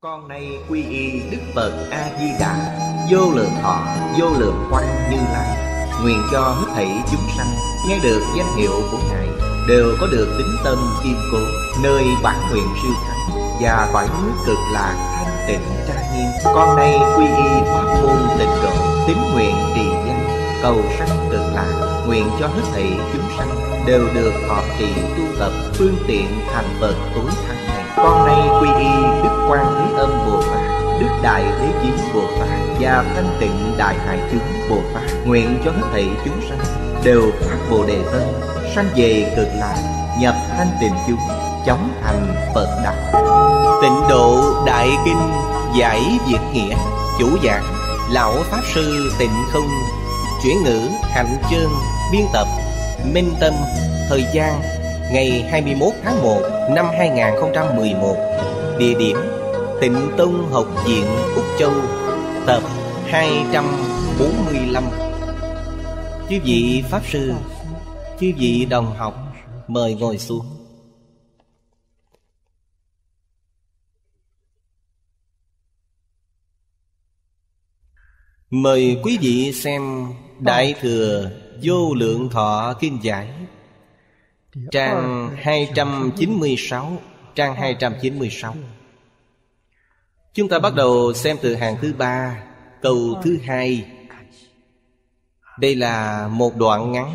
Con nay quy y Đức Phật A-di-đà, vô lượng thọ, vô lượng quang Như Lai. Nguyện cho hết thảy chúng sanh nghe được danh hiệu của Ngài đều có được tín tâm kiên cố, nơi bản nguyện siêu thắng và cõi nước cực lạc thanh tịnh trang nghiêm. Con nay quy y pháp môn Tịnh Độ, tín nguyện trì danh cầu sanh cực lạc. Nguyện cho hết thảy chúng sanh đều được thọ trì tu tập phương tiện thành Phật tối thắng này. Con nay quy y Đức Quan Thế Âm Bồ Tát, Đức Đại Thế Chí Bồ Tát và Thanh Tịnh Đại Hải Chúng Bồ Tát. Nguyện cho hết thảy chúng sanh đều phát Bồ Đề Tâm, sanh về cực lạc, nhập thanh tịnh chúng, chóng thành Phật đạo. Tịnh Độ Đại Kinh giải Việt nghĩa. Chủ giảng Lão Pháp Sư Tịnh Không. Chuyển ngữ Hạnh Chương. Biên tập Minh Tâm. Thời gian ngày 21 tháng 1 năm 2011. Địa điểm Tịnh Tông Học viện Úc Châu. Tập 245. Chư vị Pháp Sư, chư vị đồng học, mời ngồi xuống. Mời quý vị xem Đại Thừa Vô Lượng Thọ Kinh Giải, trang 296, trang 296. Chúng ta bắt đầu xem từ hàng thứ 3, câu thứ 2. Đây là một đoạn ngắn.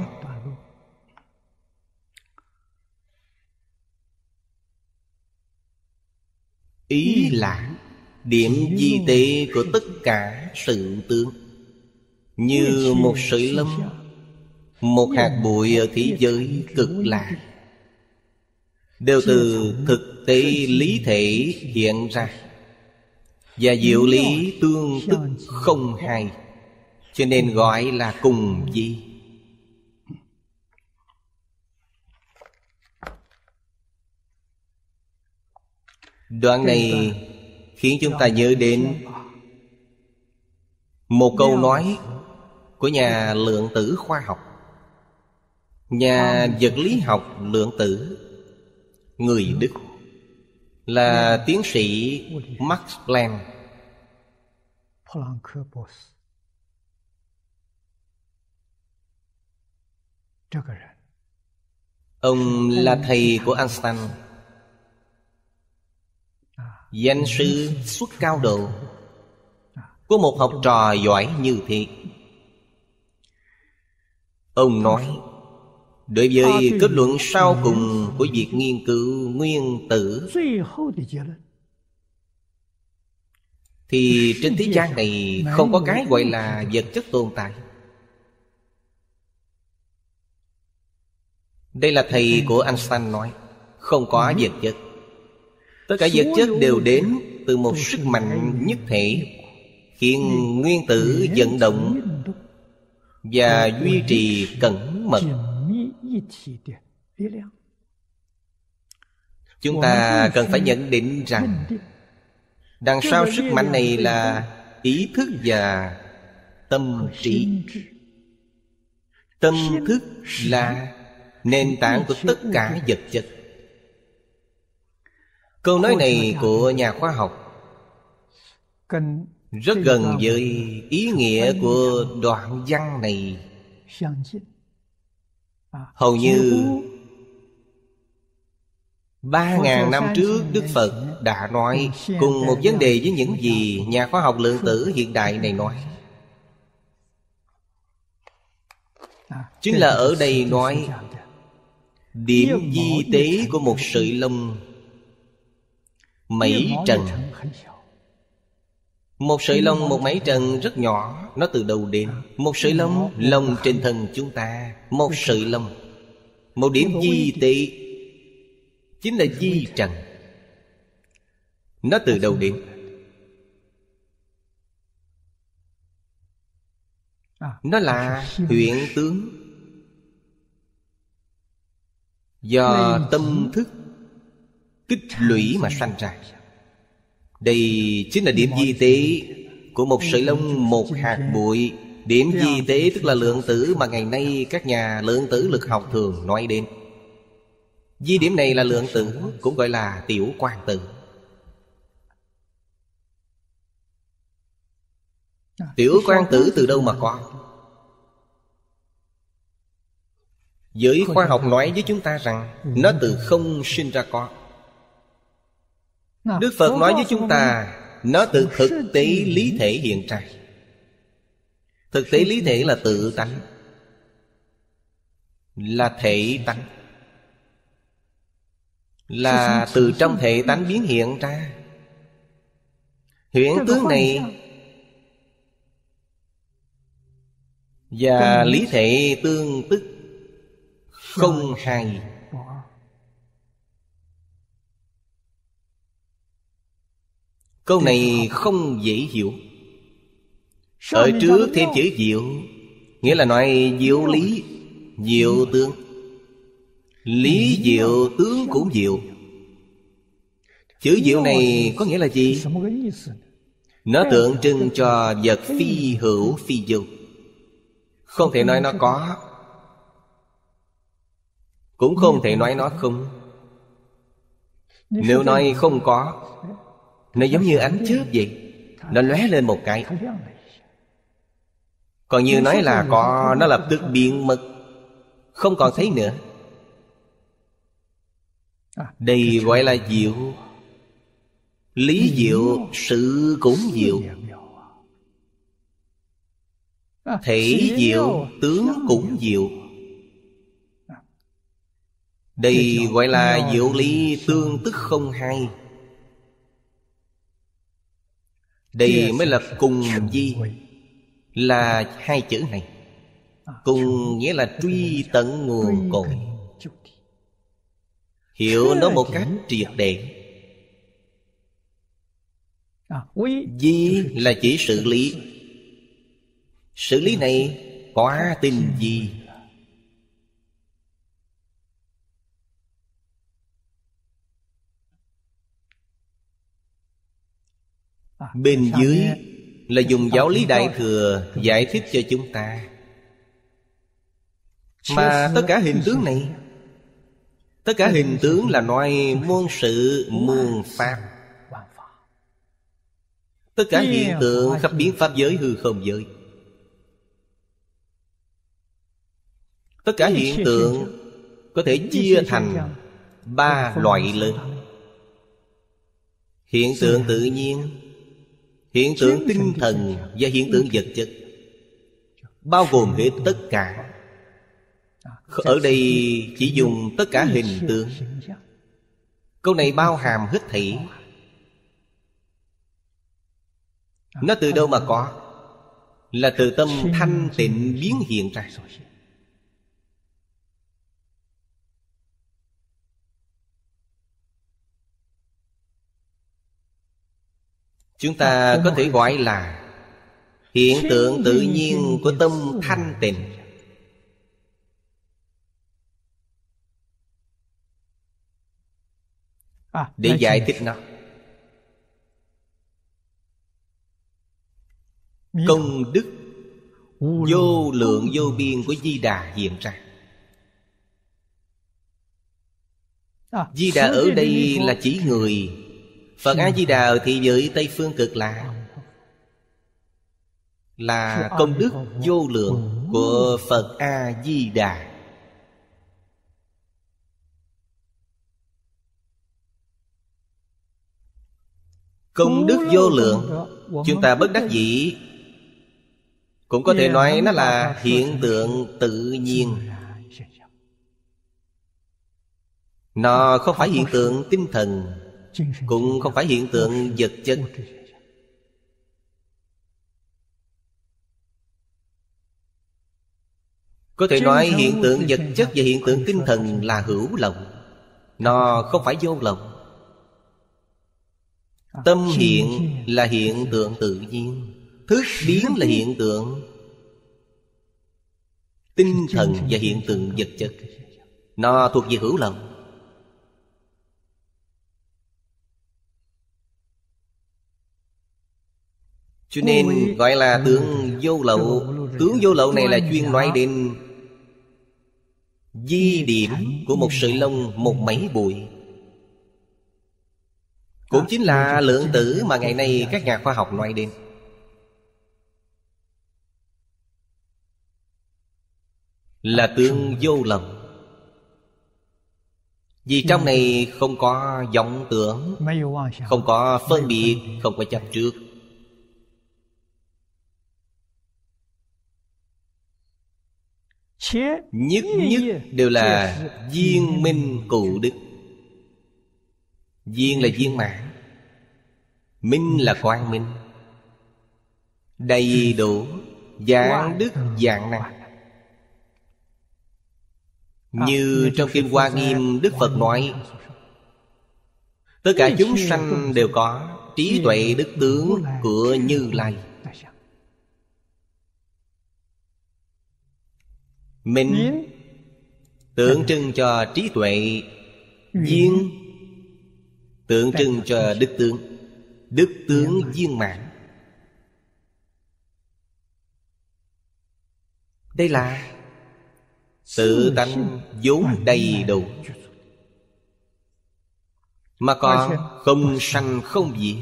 Ý là điểm di tế của tất cả sự tướng, như một sợi lông, một hạt bụi ở thế giới cực lạc, đều từ thực tế lý thể hiện ra, và diệu lý tương tức không hai, cho nên gọi là cùng di. Đoạn này khiến chúng ta nhớ đến một câu nói của nhà lượng tử khoa học, nhà vật lý học lượng tử người Đức, là tiến sĩ Max Planck. Ông là thầy của Einstein, danh sư xuất cao độ của một học trò giỏi như thế. Ông nói, đối với kết luận sau cùng của việc nghiên cứu nguyên tử, thì trên thế gian này không có cái gọi là vật chất tồn tại. Đây là thầy của Einstein nói, không có vật chất. Tất cả vật chất đều đến từ một sức mạnh nhất thể, khiến nguyên tử vận động và duy trì cẩn mật. Chúng ta cần phải nhận định rằng đằng sau sức mạnh này là ý thức và tâm trí. Tâm thức là nền tảng của tất cả vật chất. Câu nói này của nhà khoa học rất gần với ý nghĩa của đoạn văn này. Hầu như 3.000 năm trước, Đức Phật đã nói cùng một vấn đề với những gì nhà khoa học lượng tử hiện đại này nói. Chính là ở đây nói điểm di tế của một sợi lông mẩy trần. Một sợi lông, một mẩy trần rất nhỏ, nó từ đầu đến. Một sợi lông, lông trên thân chúng ta, một sợi lông, một điểm di tế chính là di trần. Nó từ đầu đến. Nó là hiện tướng do tâm thức tích lũy mà sanh ra. Đây chính là điểm di tế của một sợi lông, một hạt bụi. Điểm di tế tức là lượng tử mà ngày nay các nhà lượng tử lực học thường nói đến. Di điểm này là lượng tử, cũng gọi là tiểu quang tử. Tiểu quan tử từ đâu mà có? Giới khoa học nói với chúng ta rằng nó từ không sinh ra có. Đức Phật nói với chúng ta nó từ thực tế lý thể hiện ra. Thực tế lý thể là tự tánh, là thể tánh, là từ trong thể tánh biến hiện ra. Huyễn tướng này và lý thể tương tức không hai. Câu này không dễ hiểu. Ở trước thêm chữ diệu, nghĩa là nói diệu lý, diệu tướng. Lý diệu, tướng cũng diệu. Chữ diệu này có nghĩa là gì? Nó tượng trưng cho vật phi hữu phi vô. Không thể nói nó có, cũng không thể nói nó không. Nếu nói không có, nó giống như ánh chớp vậy, nó lóe lên một cái. Còn như nói là có, nó lập tức biến mất, không còn thấy nữa. Đây gọi là diệu. Lý diệu, sự cũng diệu. Thể diệu, tướng cũng diệu. Đây gọi là diệu lý tương tức không hai. Đây mới là cùng di, là hai chữ này. Cùng nghĩa là truy tận nguồn cội, hiểu nó một cách triệt để. Di là chỉ sự lý. Sự lý này quá tinh vi. Bên dưới là dùng giáo lý Đại Thừa giải thích cho chúng ta. Mà tất cả hình tướng này, tất cả hình tướng là nói muôn sự muôn pháp. Tất cả hiện tượng khắp biến pháp giới hư không giới. Tất cả hiện tượng có thể chia thành ba loại lớn: hiện tượng tự nhiên, hiện tượng tinh thần và hiện tượng vật chất. Bao gồm hết tất cả. Ở đây chỉ dùng tất cả hình tượng. Câu này bao hàm hết thảy. Nó từ đâu mà có? Là từ tâm thanh tịnh biến hiện ra. Chúng ta có thể gọi là hiện tượng tự nhiên của tâm thanh tịnh. Để giải thích nó, công đức vô lượng vô biên của Di Đà hiện ra. Di Đà ở đây là chỉ người. Phật A-di-đà ở thế giới Tây Phương Cực Lạc là công đức vô lượng của Phật A-di-đà. Công đức vô lượng, chúng ta bất đắc dĩ cũng có thể nói nó là hiện tượng tự nhiên. Nó không phải hiện tượng tinh thần, cũng không phải hiện tượng vật chất. Có thể nói hiện tượng vật chất và hiện tượng tinh thần là hữu lậu. Nó không phải vô lậu. Tâm hiện là hiện tượng tự nhiên, thức biến là hiện tượng tinh thần và hiện tượng vật chất. Nó thuộc về hữu lậu. Cho nên gọi là tướng vô lậu. Tướng vô lậu này là chuyên nói đến di điểm của một sợi lông, một mẩy bụi. Cũng chính là lượng tử mà ngày nay các nhà khoa học nói đến. là tướng vô lầm. Vì trong này không có vọng tưởng, không có phân biệt, không có chấp trước. Nhất nhất đều là viên minh cụ đức. Viên là viên mãn, minh là quang minh, đầy đủ vạn đức vạn năng. Như trong Kinh Hoa Nghiêm, Đức Phật nói tất cả chúng sanh đều có trí tuệ đức tướng của Như Lai. Minh tượng trưng cho trí tuệ, viên tượng trưng cho đức tướng. Đức tướng viên mãn. Đây là tự tánh vốn đầy đủ, mà còn không sanh không diệt.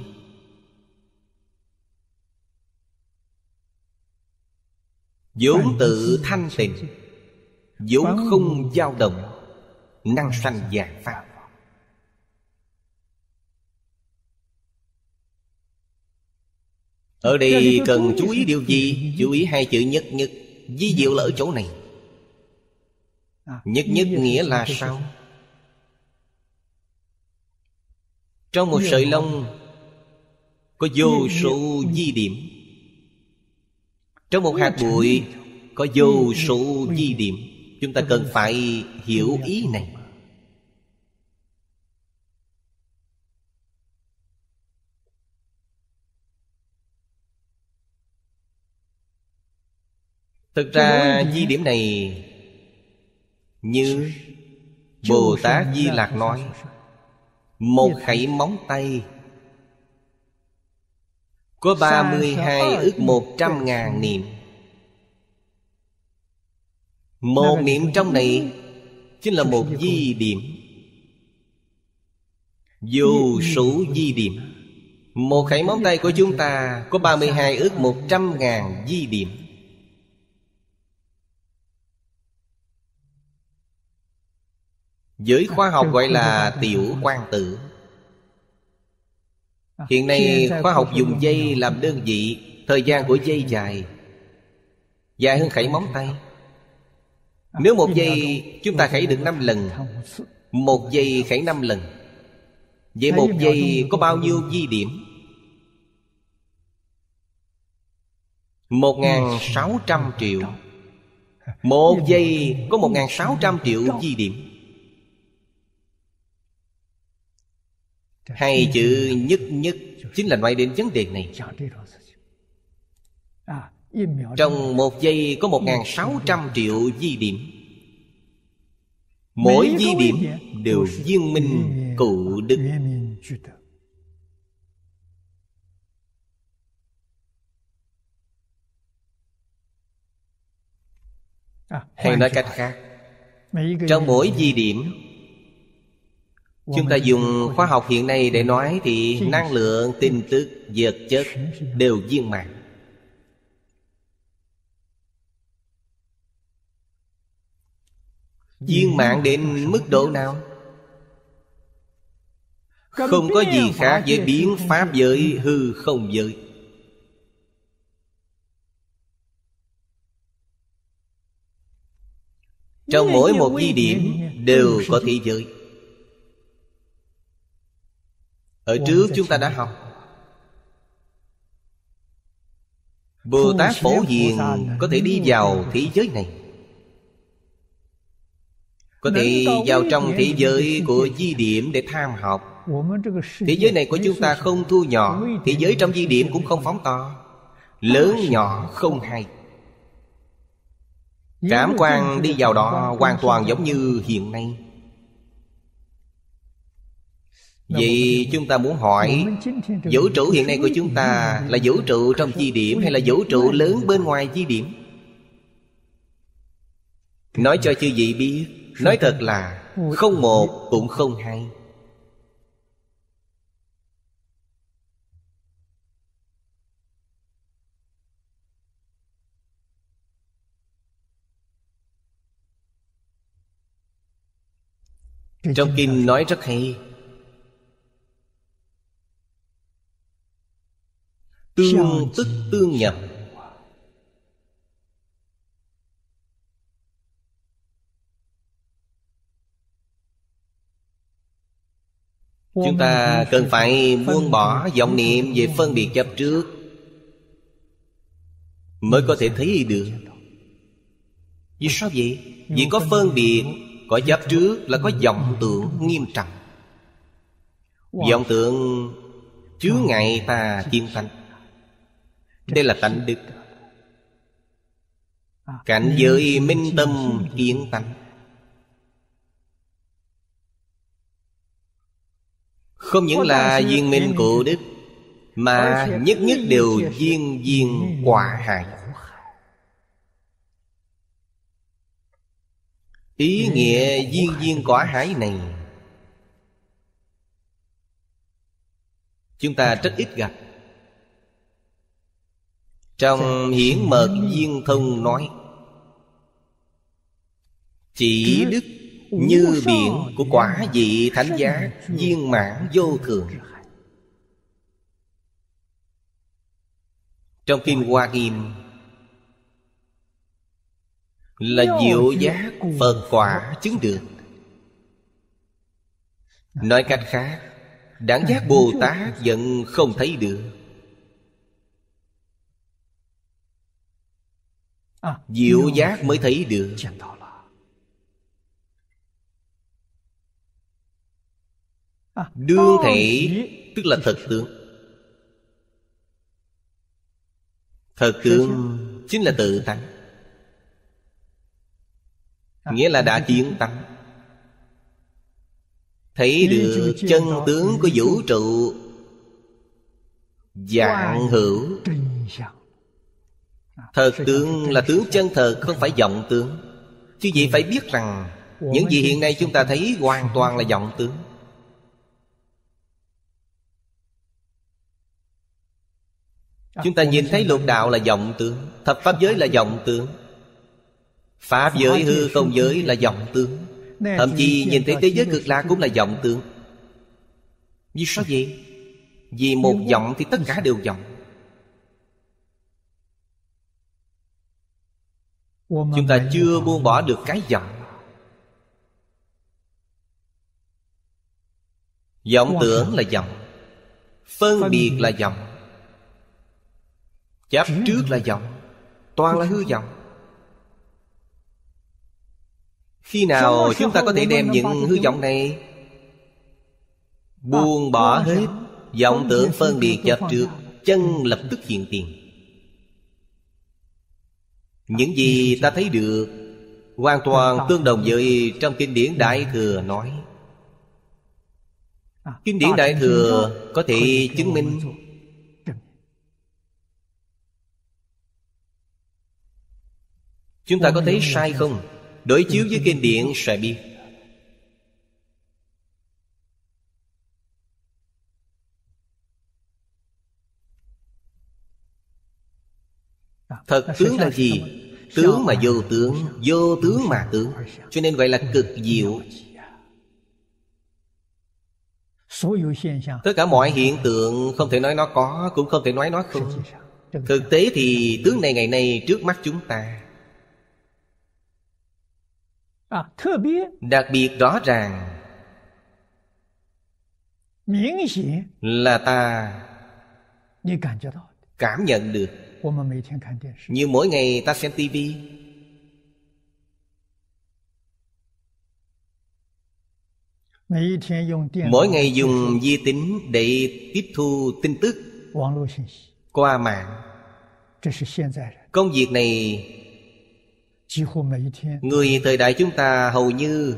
Vốn tự thanh tịnh, vốn không dao động, năng sanh vạn pháp. Ở đây cần chú ý điều gì? Chú ý hai chữ nhất nhất. Vi diệu là ở chỗ này. Nhất nhất nghĩa là sao? Trong một sợi lông có vô số vi điểm. Trong một hạt bụi có vô số vi điểm. Chúng ta cần phải hiểu ý này. Thực ra vi điểm này như Bồ Tát Di Lạc nói, một khẩy móng tay có 32 ức 100.000 niệm. Một niệm trong này chính là một vi điểm. Vô số vi điểm. Một khẩy móng tay của chúng ta có 32 ức 100.000 vi điểm. Giới khoa học gọi là tiểu quang tử. Hiện nay khoa học dùng giây làm đơn vị. Thời gian của giây dài, dài hơn khẩy móng tay. Nếu một giây chúng ta khẩy được 5 lần, một giây khẩy 5 lần, vậy một giây có bao nhiêu vi điểm? 1.600 triệu. Một giây có 1.600 triệu vi điểm. Hai chữ nhất nhất chính là nói đến vấn đề này. Trong một giây có 1.600 triệu vi điểm. Mỗi vi điểm đều viên minh cụ đức. Hay nói cách khác, trong mỗi vi điểm, chúng ta dùng khoa học hiện nay để nói thì năng lượng, tin tức, vật chất đều viên mãn. Viên mãn đến mức độ nào? Không có gì khác với biến pháp giới, hư không giới. Trong mỗi một vi điểm đều có thế giới. Ở trước chúng ta đã học Bồ Tát Phổ Hiền có thể đi vào thế giới này, có thể vào trong thế giới của vi điểm để tham học. Thế giới này của chúng ta không thu nhỏ, thế giới trong vi điểm cũng không phóng to. Lớn nhỏ không hay. Cảm quan đi vào đó hoàn toàn giống như hiện nay. Vậy chúng ta muốn hỏi, vũ trụ hiện nay của chúng ta là vũ trụ trong vi điểm hay là vũ trụ lớn bên ngoài vi điểm? Nói cho chư vị biết, nói thật là không một cũng không hai. Trong kinh nói rất hay. Tương tức tương nhập. Chúng ta cần phải buông bỏ vọng niệm về phân biệt chấp trước mới có thể thấy được. Vì sao vậy? Vì có phân biệt, có chấp trước là có vọng tưởng nghiêm trọng. Vọng tưởng chướng ngại ta kiến tánh. Đây là tánh đức. Cảnh giới minh tâm kiến tánh. Không những là viên minh cụ đức, mà nhất nhất đều viên viên quả hại. Ý nghĩa viên viên quả hại này chúng ta rất ít gặp. Trong Hiển Mật Viên Thông nói: chỉ đức như biển của quả vị thánh giá, viên mãn vô thường. Trong Kinh Hoa Nghiêm là diệu giác Phật quả chứng được. Nói cách khác, đẳng giác Bồ Tát vẫn không thấy được. Diệu giác mới thấy được. Đương thể tức là thật tướng. Thật tướng chính là tự tánh, nghĩa là đã kiến tánh. Thấy được chân tướng của vũ trụ vạn hữu. Thật tướng là tướng chân thật, không phải vọng tướng. Chứ vậy phải biết rằng những gì hiện nay chúng ta thấy hoàn toàn là vọng tướng. Chúng ta nhìn thấy lục đạo là vọng tướng, thập pháp giới là vọng tướng, pháp giới hư không giới là vọng tướng, thậm chí nhìn thấy thế giới cực lạc cũng là vọng tướng. Vì sao vậy? Vì một vọng thì tất cả đều vọng. Chúng ta chưa buông bỏ được cái vọng. Vọng tưởng là vọng, phân biệt là vọng, chấp trước là vọng, toàn là hư vọng. Khi nào chúng ta có thể đem những hư vọng này buông bỏ hết, vọng tưởng phân biệt chấp trước, chân lập tức hiện tiền. Những gì ta thấy được hoàn toàn tương đồng với trong Kinh điển Đại Thừa nói. Kinh điển Đại Thừa có thể chứng minh. Chúng ta có thấy sai không? Đối chiếu với kinh điển sẽ biết. Thật tướng là gì? Tướng mà vô tướng, vô tướng mà tướng. Cho nên gọi là cực diệu. Tất cả mọi hiện tượng không thể nói nó có, cũng không thể nói nó không. Thực tế thì tướng này ngày nay trước mắt chúng ta. Đặc biệt rõ ràng là ta cảm nhận được. Như mỗi ngày ta xem tivi, mỗi ngày dùng vi tính để tiếp thu tin tức qua mạng. Công việc này người thời đại chúng ta hầu như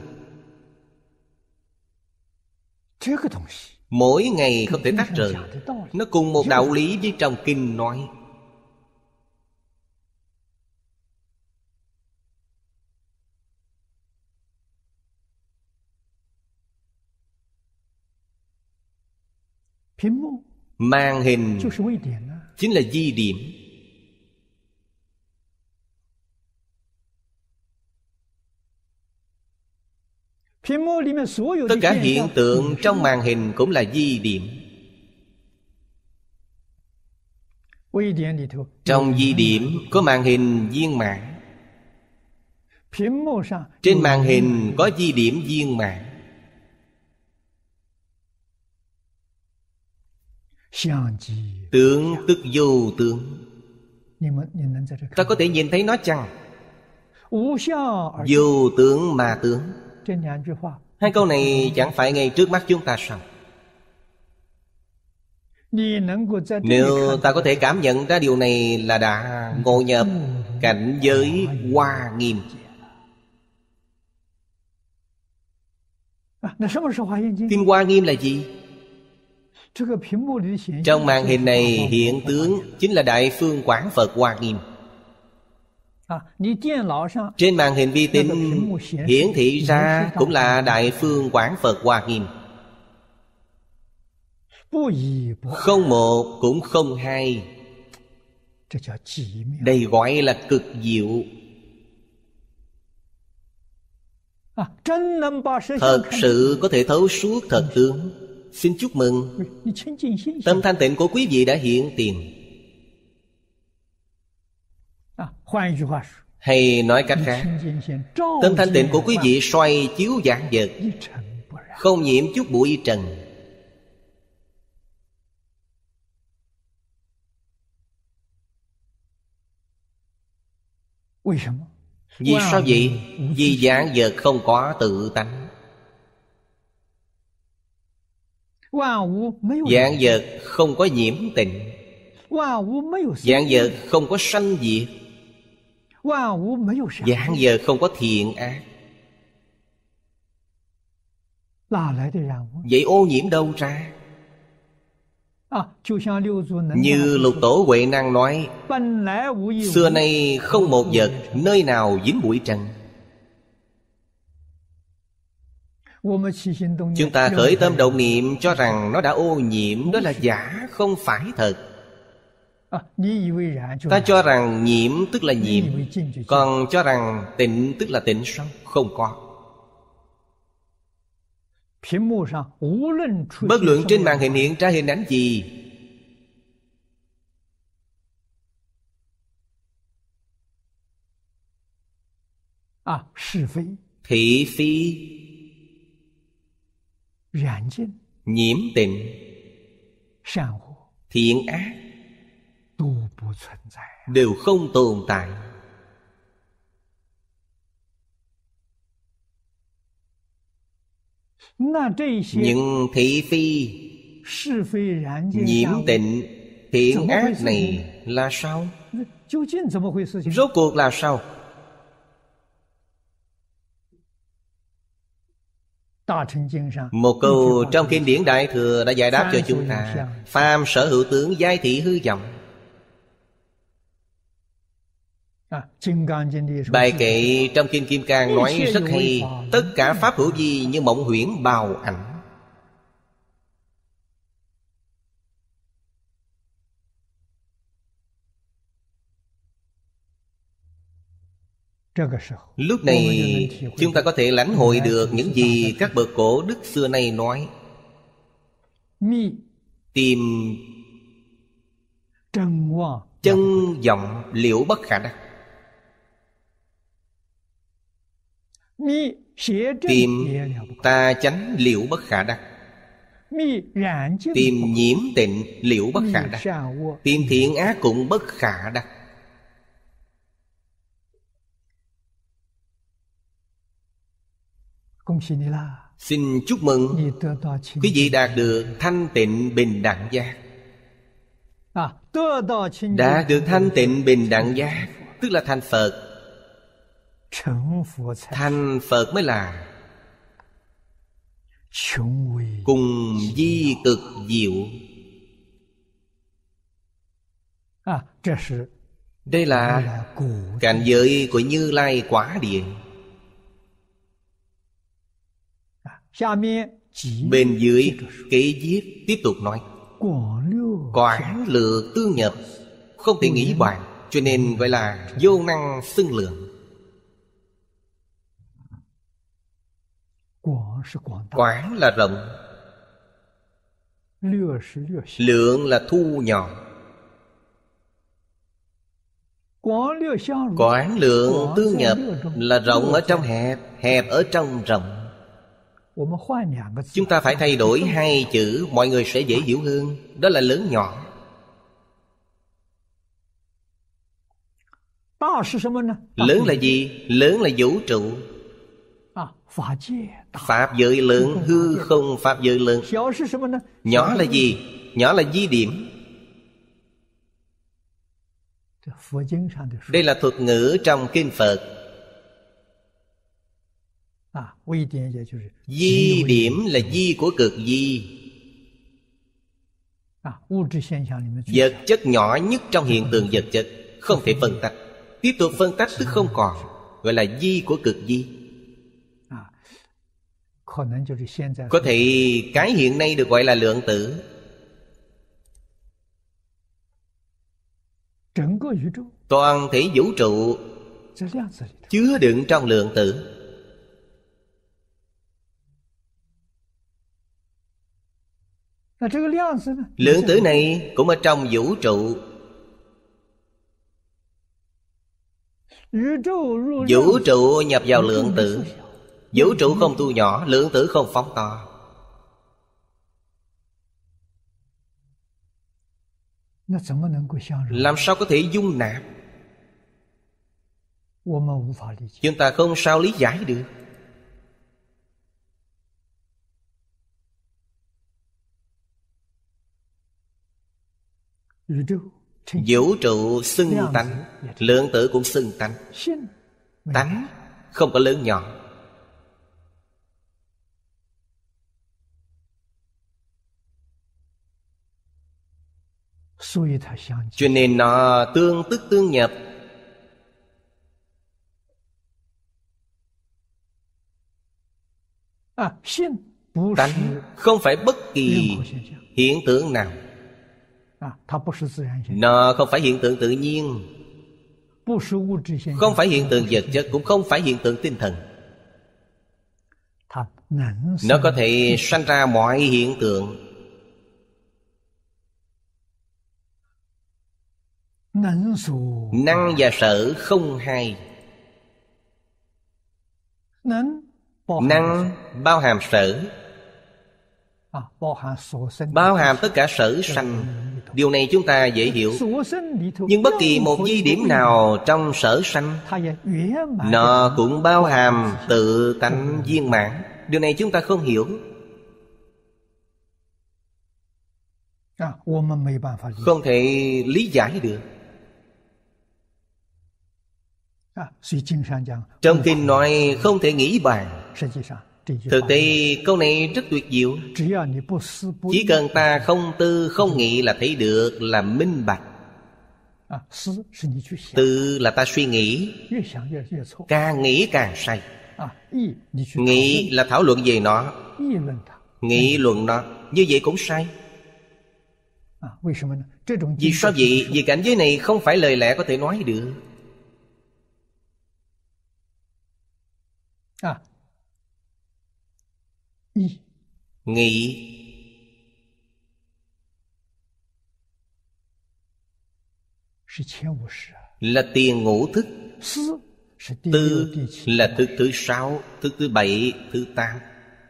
mỗi ngày không thể tách rời. Nó cùng một đạo lý với trong kinh nói. Màn hình chính là vi điểm. Tất cả hiện tượng trong màn hình cũng là vi điểm. Trong vi điểm có màn hình viên mãn, trên màn hình có vi điểm viên mãn. Tướng tức vô tướng. Ta có thể nhìn thấy nó chăng? Vô tướng mà tướng. Hai câu này chẳng phải ngay trước mắt chúng ta sao? Nếu ta có thể cảm nhận ra điều này là đã ngộ nhập cảnh giới Hoa Nghiêm. Kinh Hoa Nghiêm là gì? Trong màn hình này hiện tướng chính là Đại Phương Quảng Phật Hoa Nghiêm. Trên màn hình vi tính hiển thị ra cũng là Đại Phương Quảng Phật Hoa Nghiêm. Không một cũng không hai. Đây gọi là cực diệu. Thật sự có thể thấu suốt thật tướng. Xin chúc mừng. Tâm thanh tịnh của quý vị đã hiện tiền. Hay nói cách khác, tâm thanh tịnh của quý vị soi chiếu vạn vật, không nhiễm chút bụi trần. Vì sao vậy? Vì vạn vật không có tự tánh. Vạn vật không có nhiễm tịnh. Vạn vật không có sanh diệt. Vạn vật không có thiện ác. Vậy ô nhiễm đâu ra? Như Lục Tổ Huệ Năng nói, xưa nay không một vật nơi nào dính bụi trần. Chúng ta khởi tâm động niệm cho rằng nó đã ô nhiễm, đó là giả, không phải thật. Ta cho rằng nhiễm tức là nhiễm, còn cho rằng tịnh tức là tịnh sao? Không có. Bất luận trên màn hình hiện ra hình ảnh gì, thị phi, nhiễm tịnh, thiện ác đều không tồn tại. Những thị phi, nhiễm tịnh, thiện ác này là sao? Rốt cuộc là sao? Một câu trong kinh điển Đại Thừa đã giải đáp cho chúng ta. Phàm sở hữu tướng, giai thị hư vọng. Bài kệ trong Kinh Kim Cang nói rất hay. Tất cả pháp hữu vi như mộng huyễn bào ảnh. Lúc này chúng ta có thể lãnh hội được những gì các bậc cổ đức xưa nay nói. Tìm chân vọng liễu bất khả đắc. Tìm tà chánh liễu bất khả đắc. Tìm nhiễm tịnh liễu bất khả đắc. Tìm thiện ác cũng bất khả đắc. Xin chúc mừng quý vị đạt được thanh tịnh bình đẳng giác. Đạt được thanh tịnh bình đẳng giác tức là thành Phật. Thành Phật mới là cùng vi cực diệu. Đây là cảnh giới của Như Lai Quả Địa. Bên dưới kế viết tiếp tục nói quảng lược tương nhập, không thể nghĩ bàn, cho nên gọi là vô năng xưng lượng. Quảng là rộng, lượng là thu nhỏ. Quảng lượng tương nhập là rộng ở trong hẹp, hẹp ở trong rộng. Chúng ta phải thay đổi hai chữ, mọi người sẽ dễ hiểu hơn. Đó là lớn nhỏ. Lớn là gì? Lớn là vũ trụ. Pháp giới lớn, hư không pháp giới lớn. Nhỏ là gì? Nhỏ là vi điểm. Đây là thuật ngữ trong kinh Phật. Vi điểm là vi của cực vi. Vật chất nhỏ nhất trong hiện tượng vật chất, không thể phân tách. Tiếp tục phân tách tức không còn, gọi là vi của cực vi. Có thể cái hiện nay được gọi là lượng tử. Toàn thể vũ trụ chứa đựng trong lượng tử. Lượng tử này cũng ở trong vũ trụ. Vũ trụ nhập vào lượng tử. Vũ trụ không thu nhỏ, lượng tử không phóng to. Làm sao có thể dung nạp? Chúng ta không sao lý giải được. Vũ trụ xưng tánh, lượng tử cũng xưng tánh. Tánh không có lớn nhỏ. Cho nên nó tương tức tương nhập. Tánh không phải bất kỳ hiện tượng nào. Nó không phải hiện tượng tự nhiên, không phải hiện tượng vật chất, cũng không phải hiện tượng tinh thần. Nó có thể sanh ra mọi hiện tượng. Năng và sở không hai. Năng bao hàm sở, bao hàm tất cả sở sanh. Điều này chúng ta dễ hiểu. Nhưng bất kỳ một vi điểm nào trong sở sanh, nó cũng bao hàm tự tánh viên mãn. Điều này chúng ta không hiểu, không thể lý giải được. Trong kinh nói không thể nghĩ bàn. Thực tế câu này rất tuyệt diệu. Chỉ cần ta không tư không nghĩ là thấy được, là minh bạch. Tư là ta suy nghĩ, càng nghĩ càng sai. Nghĩ là thảo luận về nó, nghị luận nó, như vậy cũng sai. Vì sao vậy? Vì cảnh giới này không phải lời lẽ có thể nói được. Nghĩ là tiền ngũ thức. Tư là thức thứ 6, thức thứ 7, thứ 8.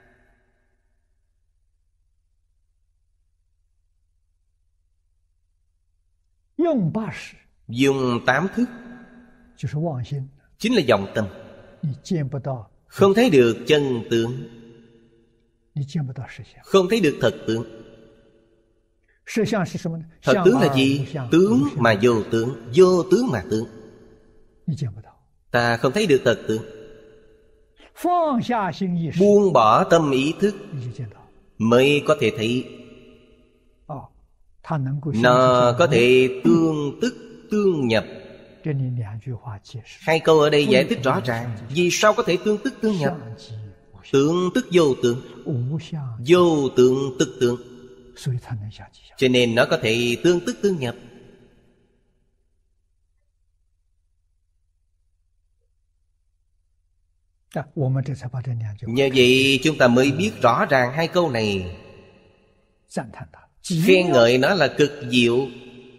Dùng 8 thức chính là vọng tâm. Không thấy được chân tướng, không thấy được thật tướng. Thật tướng là gì? Tướng mà vô tướng, vô tướng mà tướng. Ta không thấy được thật tướng. Buông bỏ tâm ý thức mới có thể thấy. Nó có thể tương tức tương nhập. Hai câu ở đây giải thích rõ ràng. Vì sao có thể tương tức tương nhập? Tương tức vô tướng, vô tướng tức tướng, cho nên nó có thể tương tức tương nhập. Nhờ vậy chúng ta mới biết rõ ràng hai câu này, khen ngợi nó là cực diệu.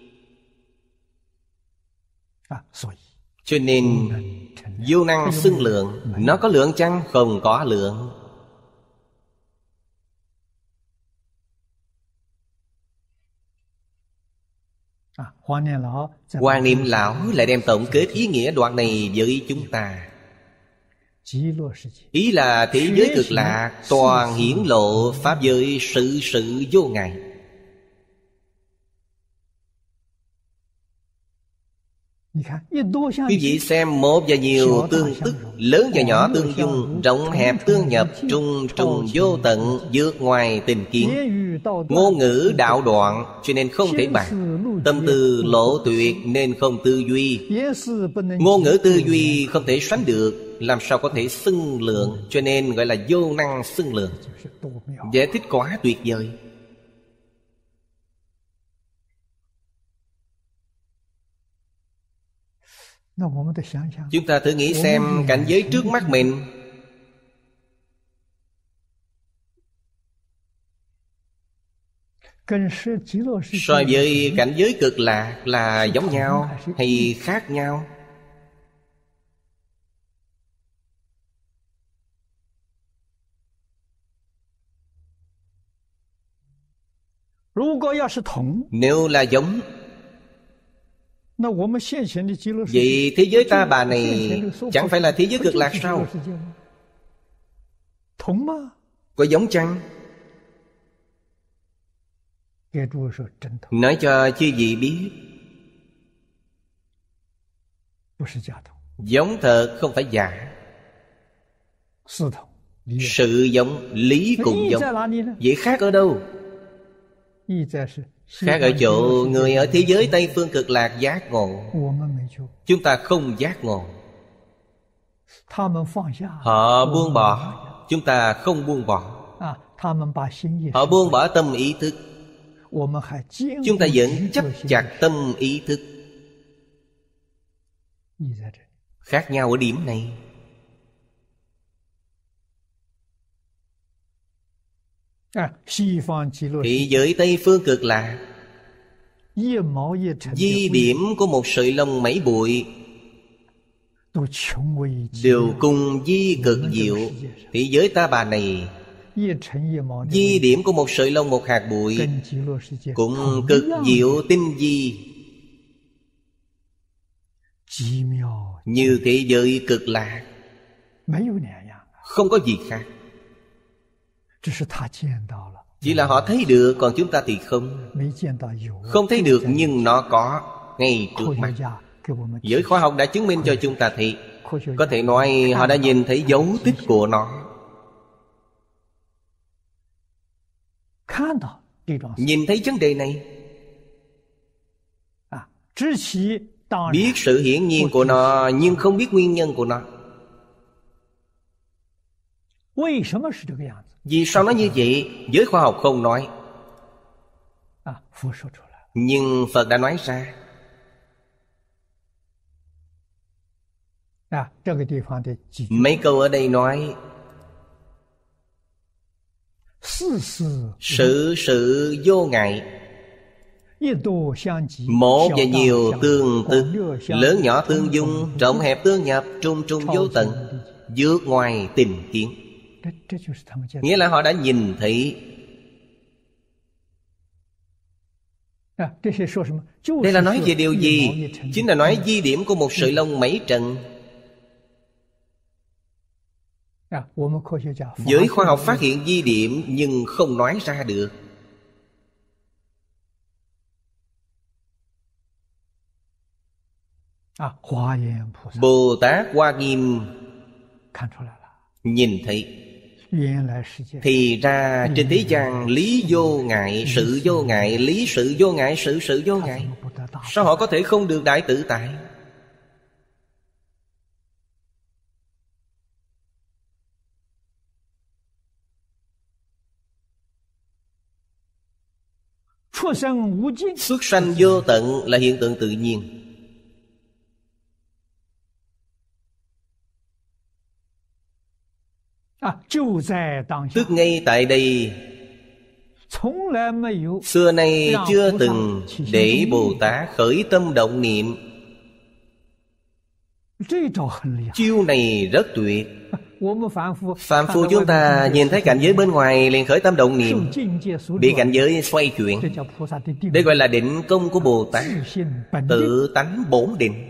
Cho nên vô năng xưng lượng. Nó có lượng chăng? Không có lượng. Quan Niệm Lão lại đem tổng kết ý nghĩa đoạn này với chúng ta. Ý là thế giới cực lạc toàn hiển lộ pháp giới sự sự vô ngại. Quý vị xem một và nhiều tương tức, lớn và nhỏ tương dung, rộng hẹp tương nhập, trung trùng vô tận, vượt ngoài tình kiến. Ngôn ngữ đạo đoạn cho nên không thể bàn, tâm tư lộ tuyệt nên không tư duy. Ngôn ngữ tư duy không thể sánh được, làm sao có thể xưng lượng, cho nên gọi là vô năng xưng lượng. Giải thích quá tuyệt vời. Chúng ta thử nghĩ xem cảnh giới trước mắt mình, so với cảnh giới cực lạc là giống nhau hay khác nhau? Nếu là giống, vậy thế giới Ta Bà này chẳng phải là thế giới cực lạc sao? Có giống chăng? Nói cho chư vị biết, giống thật không phải giả. Sự giống, lý cũng giống. Vậy khác ở đâu? Khác ở chỗ người ở thế giới Tây Phương Cực Lạc giác ngộ, chúng ta không giác ngộ. Họ buông bỏ, chúng ta không buông bỏ. Họ buông bỏ tâm ý thức, chúng ta vẫn chấp chặt tâm ý thức. Khác nhau ở điểm này. Thế giới Tây Phương Cực Lạc, di điểm của một sợi lông mấy bụi đều cùng di cực diệu. Thế giới Ta Bà này, di điểm của một sợi lông một hạt bụi cũng cực diệu tinh vi như thế giới Cực Lạc. Không có gì khác. Chỉ là họ thấy được, còn chúng ta thì không. Không thấy được nhưng nó có ngay trước mắt. Giới khoa học đã chứng minh cho chúng ta thấy. Có thể nói họ đã nhìn thấy dấu tích của nó. Nhìn thấy vấn đề này, biết sự hiển nhiên của nó nhưng không biết nguyên nhân của nó. Vì sao nó như vậy? Giới khoa học không nói, nhưng Phật đã nói ra. Mấy câu ở đây nói sự sự vô ngại, một và nhiều tương tức, lớn nhỏ tương dung, rộng hẹp tương nhập, trung trung vô tận, vượt ngoài tình kiến. Nghĩa là họ đã nhìn thấy. Đây là nói về điều gì? Chính là nói di điểm của một sợi lông mấy trần. Giới khoa học phát hiện di điểm nhưng không nói ra được. Bồ Tát Hoa Nghiêm nhìn thấy. Thì ra trên thế gian lý vô ngại, sự vô ngại, lý sự vô ngại, sự sự vô ngại. Sao họ có thể không được đại tự tại? Xuất sanh vô tận là hiện tượng tự nhiên. Tức ngay tại đây. Xưa nay chưa từng để Bồ Tát khởi tâm động niệm. Chiêu này rất tuyệt. Phàm phu chúng ta nhìn thấy cảnh giới bên ngoài liền khởi tâm động niệm, bị cảnh giới xoay chuyển. Đây gọi là định công của Bồ Tát, tự tánh bổn định.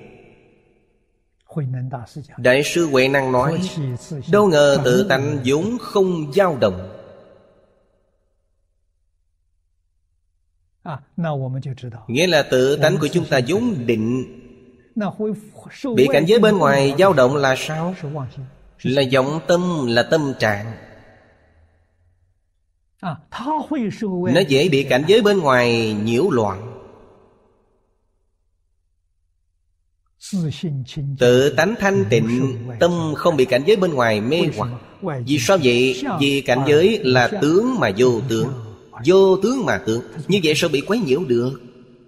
Đại sư Huệ Năng nói, đâu ngờ tự tánh vốn không dao động. Nghĩa là tự tánh của chúng ta vốn định. Bị cảnh giới bên ngoài dao động là sao? Là vọng tâm, là tâm trạng. Nó dễ bị cảnh giới bên ngoài nhiễu loạn. Tự tánh thanh tịnh, tâm không bị cảnh giới bên ngoài mê hoặc. Vì sao vậy? Vì cảnh giới là tướng mà vô tướng, vô tướng mà tướng. Như vậy sao bị quấy nhiễu được?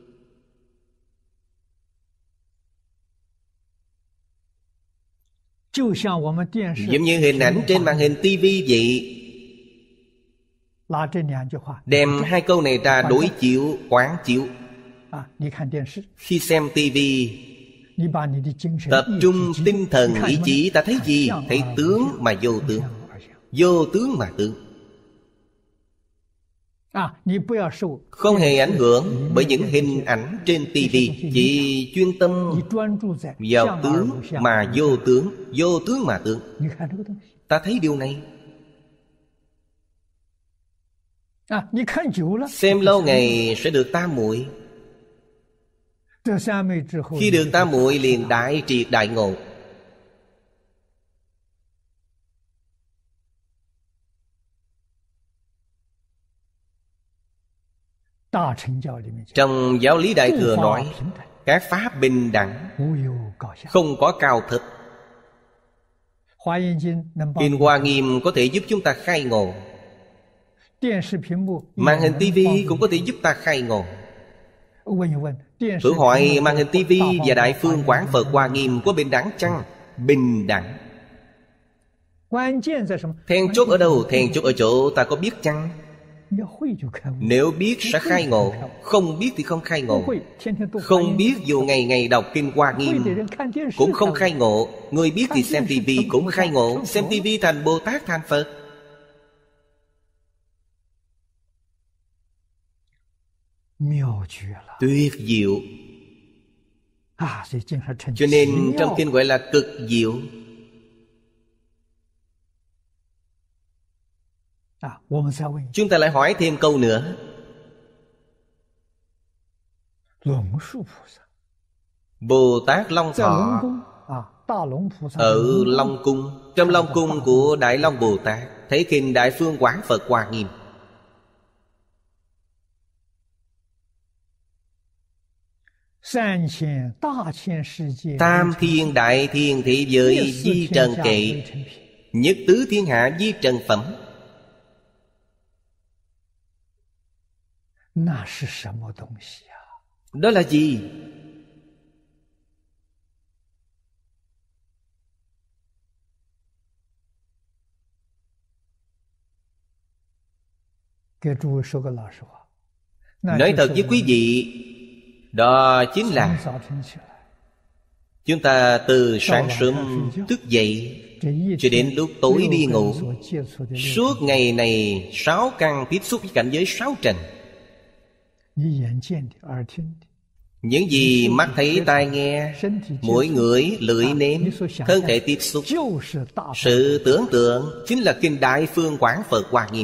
Giống như hình ảnh trên màn hình tivi vậy. Đem hai câu này ra đối chiếu, quán chiếu. Khi xem tivi, tập trung tinh thần ý chí, ta thấy gì? Thấy tướng mà vô tướng, vô tướng mà tướng. Không hề ảnh hưởng bởi những hình ảnh trên tivi. Chỉ chuyên tâm vào tướng mà vô tướng, vô tướng mà tướng. Ta thấy điều này. Xem lâu ngày sẽ được tam muội. Khi được tam muội liền đại triệt đại ngộ. Trong giáo lý Đại Thừa nói, các pháp bình đẳng, không có cao thấp. Kinh Hoa Nghiêm có thể giúp chúng ta khai ngộ. Màn hình tivi cũng có thể giúp ta khai ngộ. Thử hỏi màn hình tivi và Đại Phương Quán Phật Hoa Nghiêm có bình đẳng chăng? Bình đẳng. Then chốt ở đâu? Then chốt ở chỗ ta có biết chăng? Nếu biết sẽ khai ngộ, không biết thì không khai ngộ. Không biết dù ngày ngày đọc Kinh Hoa Nghiêm cũng không khai ngộ. Người biết thì xem tivi cũng khai ngộ. Xem tivi thành Bồ Tát thành Phật. Tuyệt diệu. Cho nên trong kinh gọi là cực diệu. Chúng ta lại hỏi thêm câu nữa. Bồ Tát Long Thọ ở Long Cung, trong Long Cung của Đại Long Bồ Tát, thấy kinh Đại Phương Quán Phật Hoa Nghiêm. Tam thiên đại thiên thị giới di trần kệ, nhất tứ thiên hạ di trần phẩm. Đó là gì? Nói thật với quý vị, đó chính là chúng ta từ sáng sớm thức dậy cho đến lúc tối đi ngủ, suốt ngày này 6 căn tiếp xúc với cảnh giới 6 trần. Những gì mắt thấy, tai nghe, mũi ngửi, lưỡi nếm, thân thể tiếp xúc, sự tưởng tượng chính là kinh Đại Phương Quán Phật Hoa Nghiêm.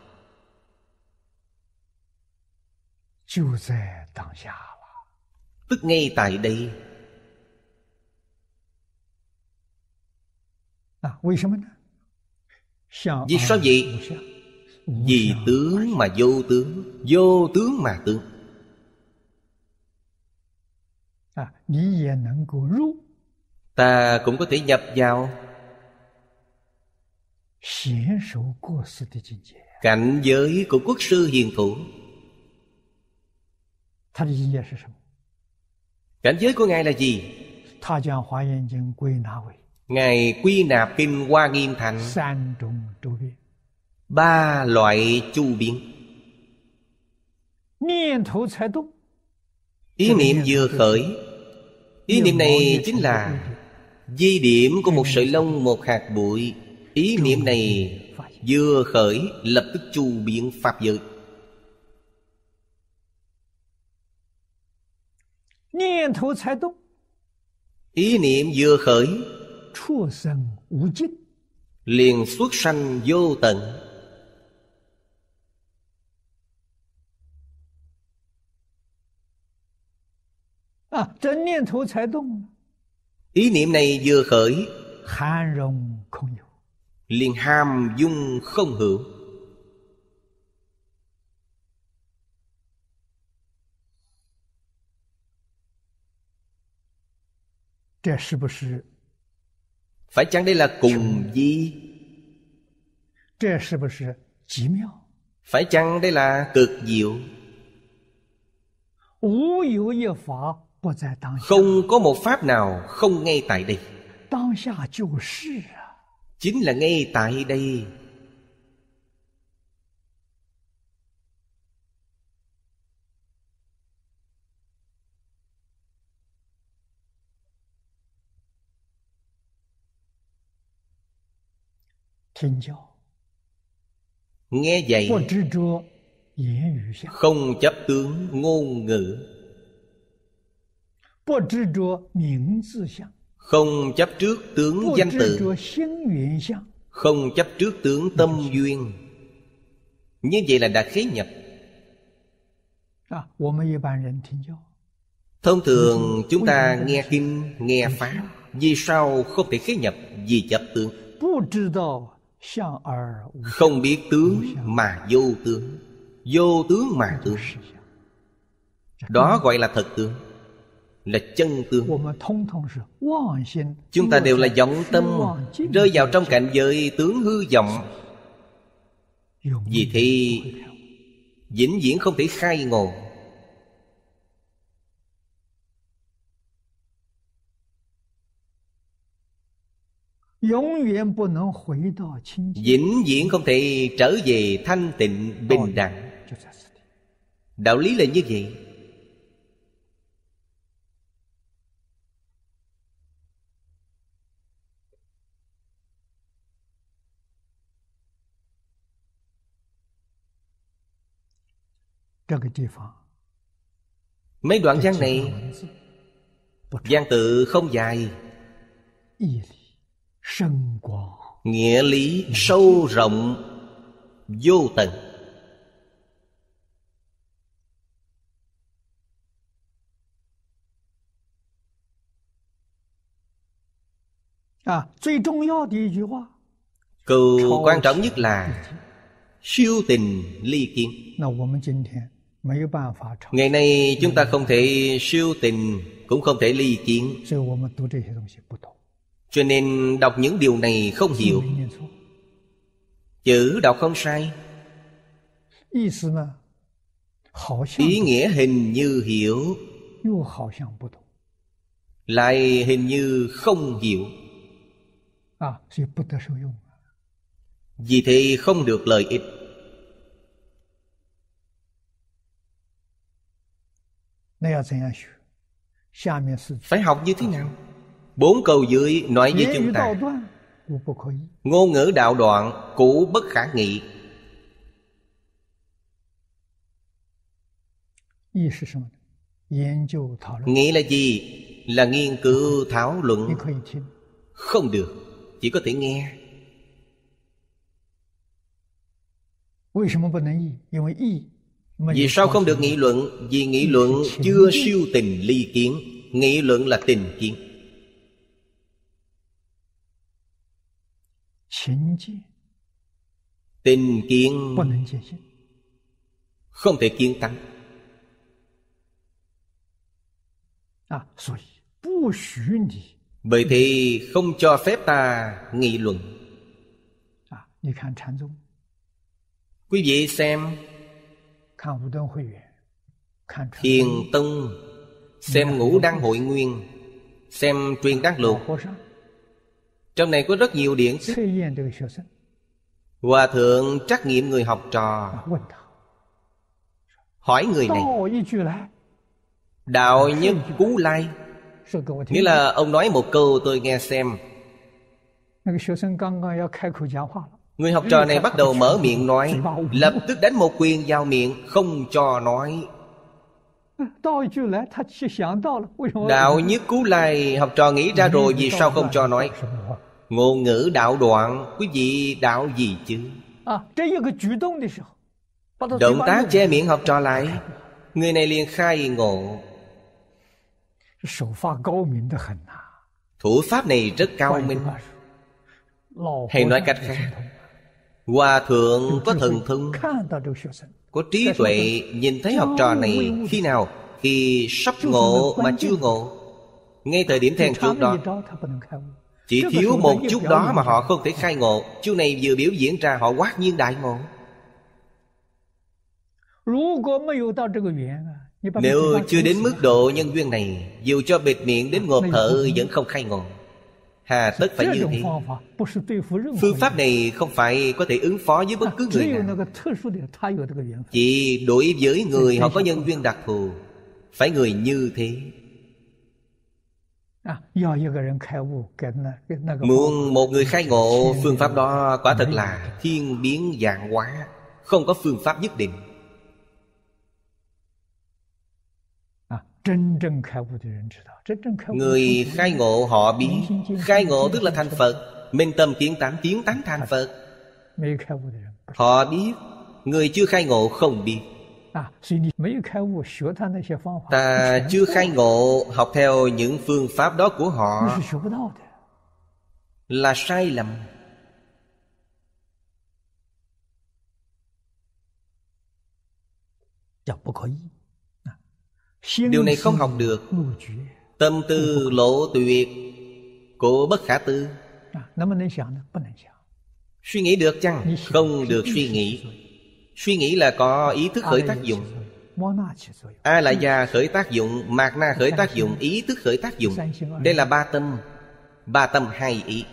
Tức ngay tại đây. Vì sao vậy? Vì tướng mà vô tướng, vô tướng mà tướng. Ta cũng có thể nhập vào cảnh giới của quốc sư hiền thủ. Cảnh giới của Ngài là gì? Ngài quy nạp Kinh Hoa Nghiêm thành 三种周遍， 3 loại chu biến. 念头才动， Ý niệm vừa khởi, ý niệm này chính là dây điểm của một sợi lông, một hạt bụi. Ý niệm này vừa khởi lập tức chu biến pháp giới. 念头才动， Ý niệm vừa khởi 出生无尽， liền xuất sanh vô tận. 这念头才动， Ý niệm này vừa khởi 含容空有， liền hàm dung không hữu. 这是不是？ Phải chăng đây là cùng di? 这是不是极妙？ Phải chăng đây là cực diệu? 无有一法不在当下， Không có một pháp nào không ngay tại đây. 当下就是啊！ Chính là ngay tại đây. Thính giáo, Nghe dạy, 不执着言语相， không chấp tướng ngôn ngữ, 不执着名字相， không chấp trước tướng 不 danh 执 tự, 着心缘相， không chấp trước tướng tâm duyên. Như vậy là đã khế nhập. 我们一般人听教， Thông thường chúng ta nghe kinh, nghe pháp, vì sao không thể khế nhập? Vì chấp tướng. 不知道相而无相， Không biết tướng mà vô tướng, vô tướng mà tướng. 是相。 Đó gọi là thật tướng, là chân tướng. 我们通通是妄心， Chúng ta đều là vọng tâm, 虚妄境 rơi vào trong cảnh giới tướng hư vọng. 永 Vì 远 thế 不会开悟 vĩnh viễn không thể khai ngộ. 永远不能回到清净， Vĩnh viễn không thể trở về thanh tịnh bình đẳng. 就在此地。 Đạo lý là như vậy. Cái địa phương, Mấy đoạn văn này, văn tự không dài, 义理深广， nghĩa lý sâu rộng vô tận. 最重要的一句话， Câu quan trọng nhất là siêu tình ly kiến. 那我们今天没有办法超， Ngày nay chúng ta không thể siêu tình, cũng không thể ly kiến. 所以我们读这些东西不懂， Cho nên đọc những điều này không 字 hiểu. 没念错， Chữ đọc không sai, 意思呢，好像 ý nghĩa hình như hiểu, 又好像不懂 lại hình như không hiểu. 所以不得受用。 Vì thế không được lợi ích. 那要怎样学？下面是 Phải học như thế nào? 4 câu dưới nói với 言 chúng 语道 ta: 断，无不可以。 ngôn ngữ đạo đoạn, cũ bất khả nghị. 义是什么呢？研究讨论， Nghĩa là gì? Là nghiên cứu thảo luận. 你可以听， Không được, chỉ có thể nghe. 为什么不能义？因为义没有 Vì sao không được 超越 nghị luận? Vì nghị luận chưa siêu tình ly kiến. Nghị luận là tình kiến. 情见， Tình kiến 不能见性。 không thể kiến tánh. 所以不许你 Bởi thế không cho phép ta nghị luận. 你看禅宗， Quý vị xem 看五灯会员，看传 Thiền Tông, xem Ngũ Đăng Hội Nguyên, xem Truyền Đăng 老 Lục, 和尚， Trong này có rất nhiều điển tích. 测验这个学生， Hòa thượng trắc nghiệm người học trò, 问他 hỏi người này: 道一句来， đạo nhất Cú Lai, 说给我听。 nghĩa là ông nói một câu tôi nghe xem. 那个学生刚刚要开口讲话了， Người học trò này bắt đầu mở miệng nói, lập tức đánh một quyền vào miệng, không cho nói. 道一句来，他去想到了，为什么？ Đạo nhất Cú Lai, học trò nghĩ ra rồi, vì sao không cho nói? 什么话？ Ngôn ngữ đạo đoạn, quý vị đạo gì chứ? 啊，这一个举动的时候，把他嘴 Động 巴 tác 弄 che miệng học trò lại, người này liền khai ngộ. 手法高明的很呐。 Thủ pháp này rất cao 换句 minh. 话说，老 Hay 和 nói 尚 cách 有 khác, 神通， Hòa thượng 有 có 智慧 thần thông, 看到这个学生， có trí tuệ, nhìn thấy học trò này khi nào? Khi sắp ngộ mà chưa ngộ, ngay thời điểm then 差 chốt 那 đó. 一招他不能开悟。 Chỉ 这个 thiếu 时候 một 他一 chút 表 đó 演 mà họ không thể khai ngộ. Chú này vừa biểu diễn ra họ quát nhiên đại ngộ. 如果没有到这个缘啊，你把他嘴 Nếu 巴 chưa 堵 đến 死 mức 了 độ nhân duyên này, dù cho bịt miệng đến ngộp thở vẫn không khai ngộ. Hà tất phải 这 như 种 thế. 方法不是对付任何 Phương 人 pháp này không phải có thể ứng phó với bất cứ 只 người 有 nào. 那个特殊的，他有这个缘分。 Chỉ đối với người họ có nhân duyên đặc thù, phải người như thế. 啊，要一个人开悟，跟那个 Muốn một người khai ngộ, phương pháp đó quả thật là thiên biến vạn hóa, không có phương pháp nhất định. 啊，真正开悟的人知道，真正开悟的 Người 人 khai ngộ họ biết. Khai ngộ tức là thành Phật. Minh tâm kiến tánh thành Phật. 没有开悟的人不知 Họ biết. Người chưa khai ngộ không biết. 道啊，所以你没有开悟，学他那些方法， Ta 全 chưa khai ngộ, học theo những phương pháp đó của 你 họ 是学不到的。 là sai lầm. 叫不可以啊，心 Điều này không 思 học được. 路绝 Tâm tư lộ tuyệt của bất khả tư. 啊，能不能想呢？不能想。 Suy nghĩ được chăng? 你想 Không 是 được 意 suy 识 nghĩ. 起作用 Suy nghĩ là có ý thức 阿 khởi 赖 tác 耶起 dụng. 作用，摩那起作用， A là già khởi tác dụng, mạt na khởi tác dụng, ý thức khởi tác dụng. Đây là ba tâm. Ba tâm hai ý.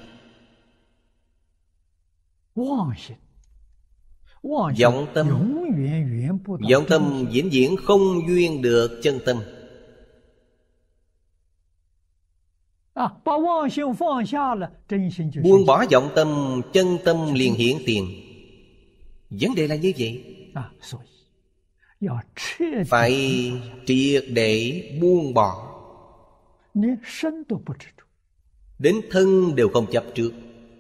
妄心，妄心 Vọng tâm. 永远圆不到 Vọng 真 tâm vĩnh viễn không duyên được chân tâm. 啊，把妄心放下了，真心就 Buông 现 bỏ vọng tâm, chân tâm liền hiển tiền. Vấn đề là như vậy. 啊，所以要彻底 Phải triệt để buông bỏ. 连身都不执着 Đến thân đều không chấp trước.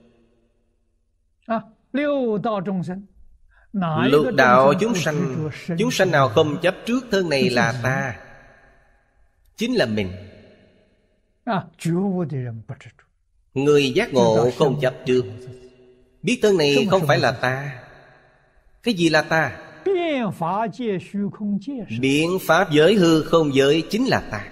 啊。六道众生，哪一 Lục 个 đạo 众 chúng 生不执 sanh. 着身 Chúng sanh nào không chấp trước thân này là ta, chính là mình. 啊，觉悟的人不执着， Người giác 知道 ngộ 生 không chấp trước. 不是自己 Biết thân này Không không phải phải là là mình. ta. Cái gì là ta? 变法界虚空界是 Biện pháp giới hư không giới chính là ta.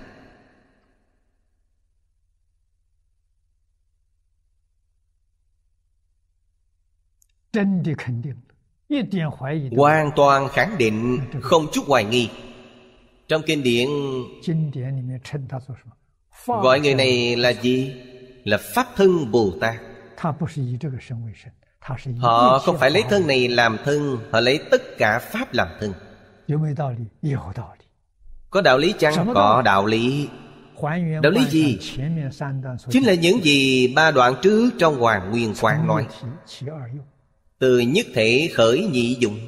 真的肯定了，一点怀疑都没有。 Hoàn toàn khẳng định, không chút hoài nghi. Trong kinh điển 经典里面称他做什么？法 gọi người 身 này là gì? Là Pháp thân Bồ Tát. 他不是以这个身为身，他是以 Họ 一切 không phải lấy 法 thân này làm thân, họ lấy tất cả Pháp làm thân. 有没有道理？有道理。 Có đạo lý chăng? Sao nó Có đâu? đạo lý. 还原 Đạo lý 观 gì? 想前面三段所 Chính là 讲 những gì ba đoạn trước trong Hoàng Nguyên Quán 从 nói. 一体起二用， Từ nhất thể khởi nhị dụng.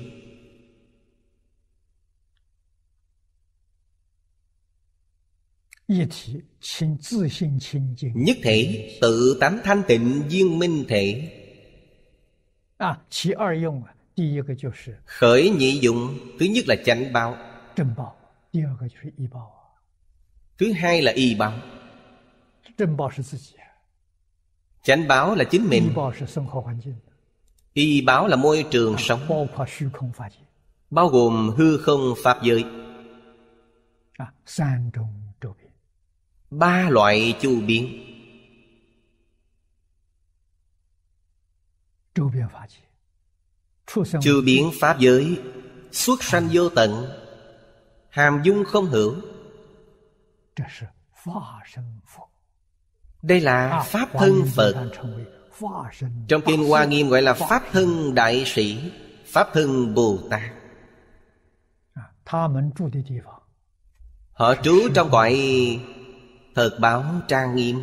一体清自性清净 Nhất thể tự tánh thanh tịnh viên minh thể. 啊，起二用啊，第一个就是 Khởi nhị dụng. Thứ nhất là chánh báo. 正报，第二个就是依报啊。 Thứ hai là y báo. 正报是自己， Chánh báo là chính 依 mình. 报是生活环境， Y báo là môi trường sống, 包括虚空法界 bao gồm hư không pháp giới. 啊，三种周边。 Ba loại chu biến. 周边法界，畜生 Chu biến pháp giới. Xuất sanh vô tận. Hàm dung không hữu. 这是法身佛， Đây là Pháp thân Phật. Trong Kinh Hoa Nghiêm gọi là Pháp thân Đại Sĩ, Pháp thân Bồ Tát. Họ trú trong cõi thật báo trang nghiêm.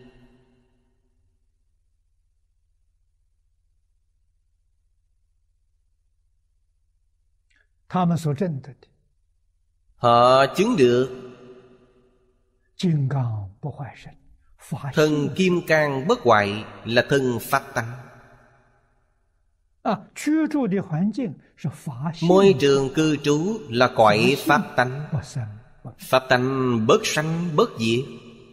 Họ chứng được thân kim cang bất hoại là thân Pháp tánh. Môi trường cư trú là cõi Pháp tánh. Pháp tánh bất sanh bất diệt.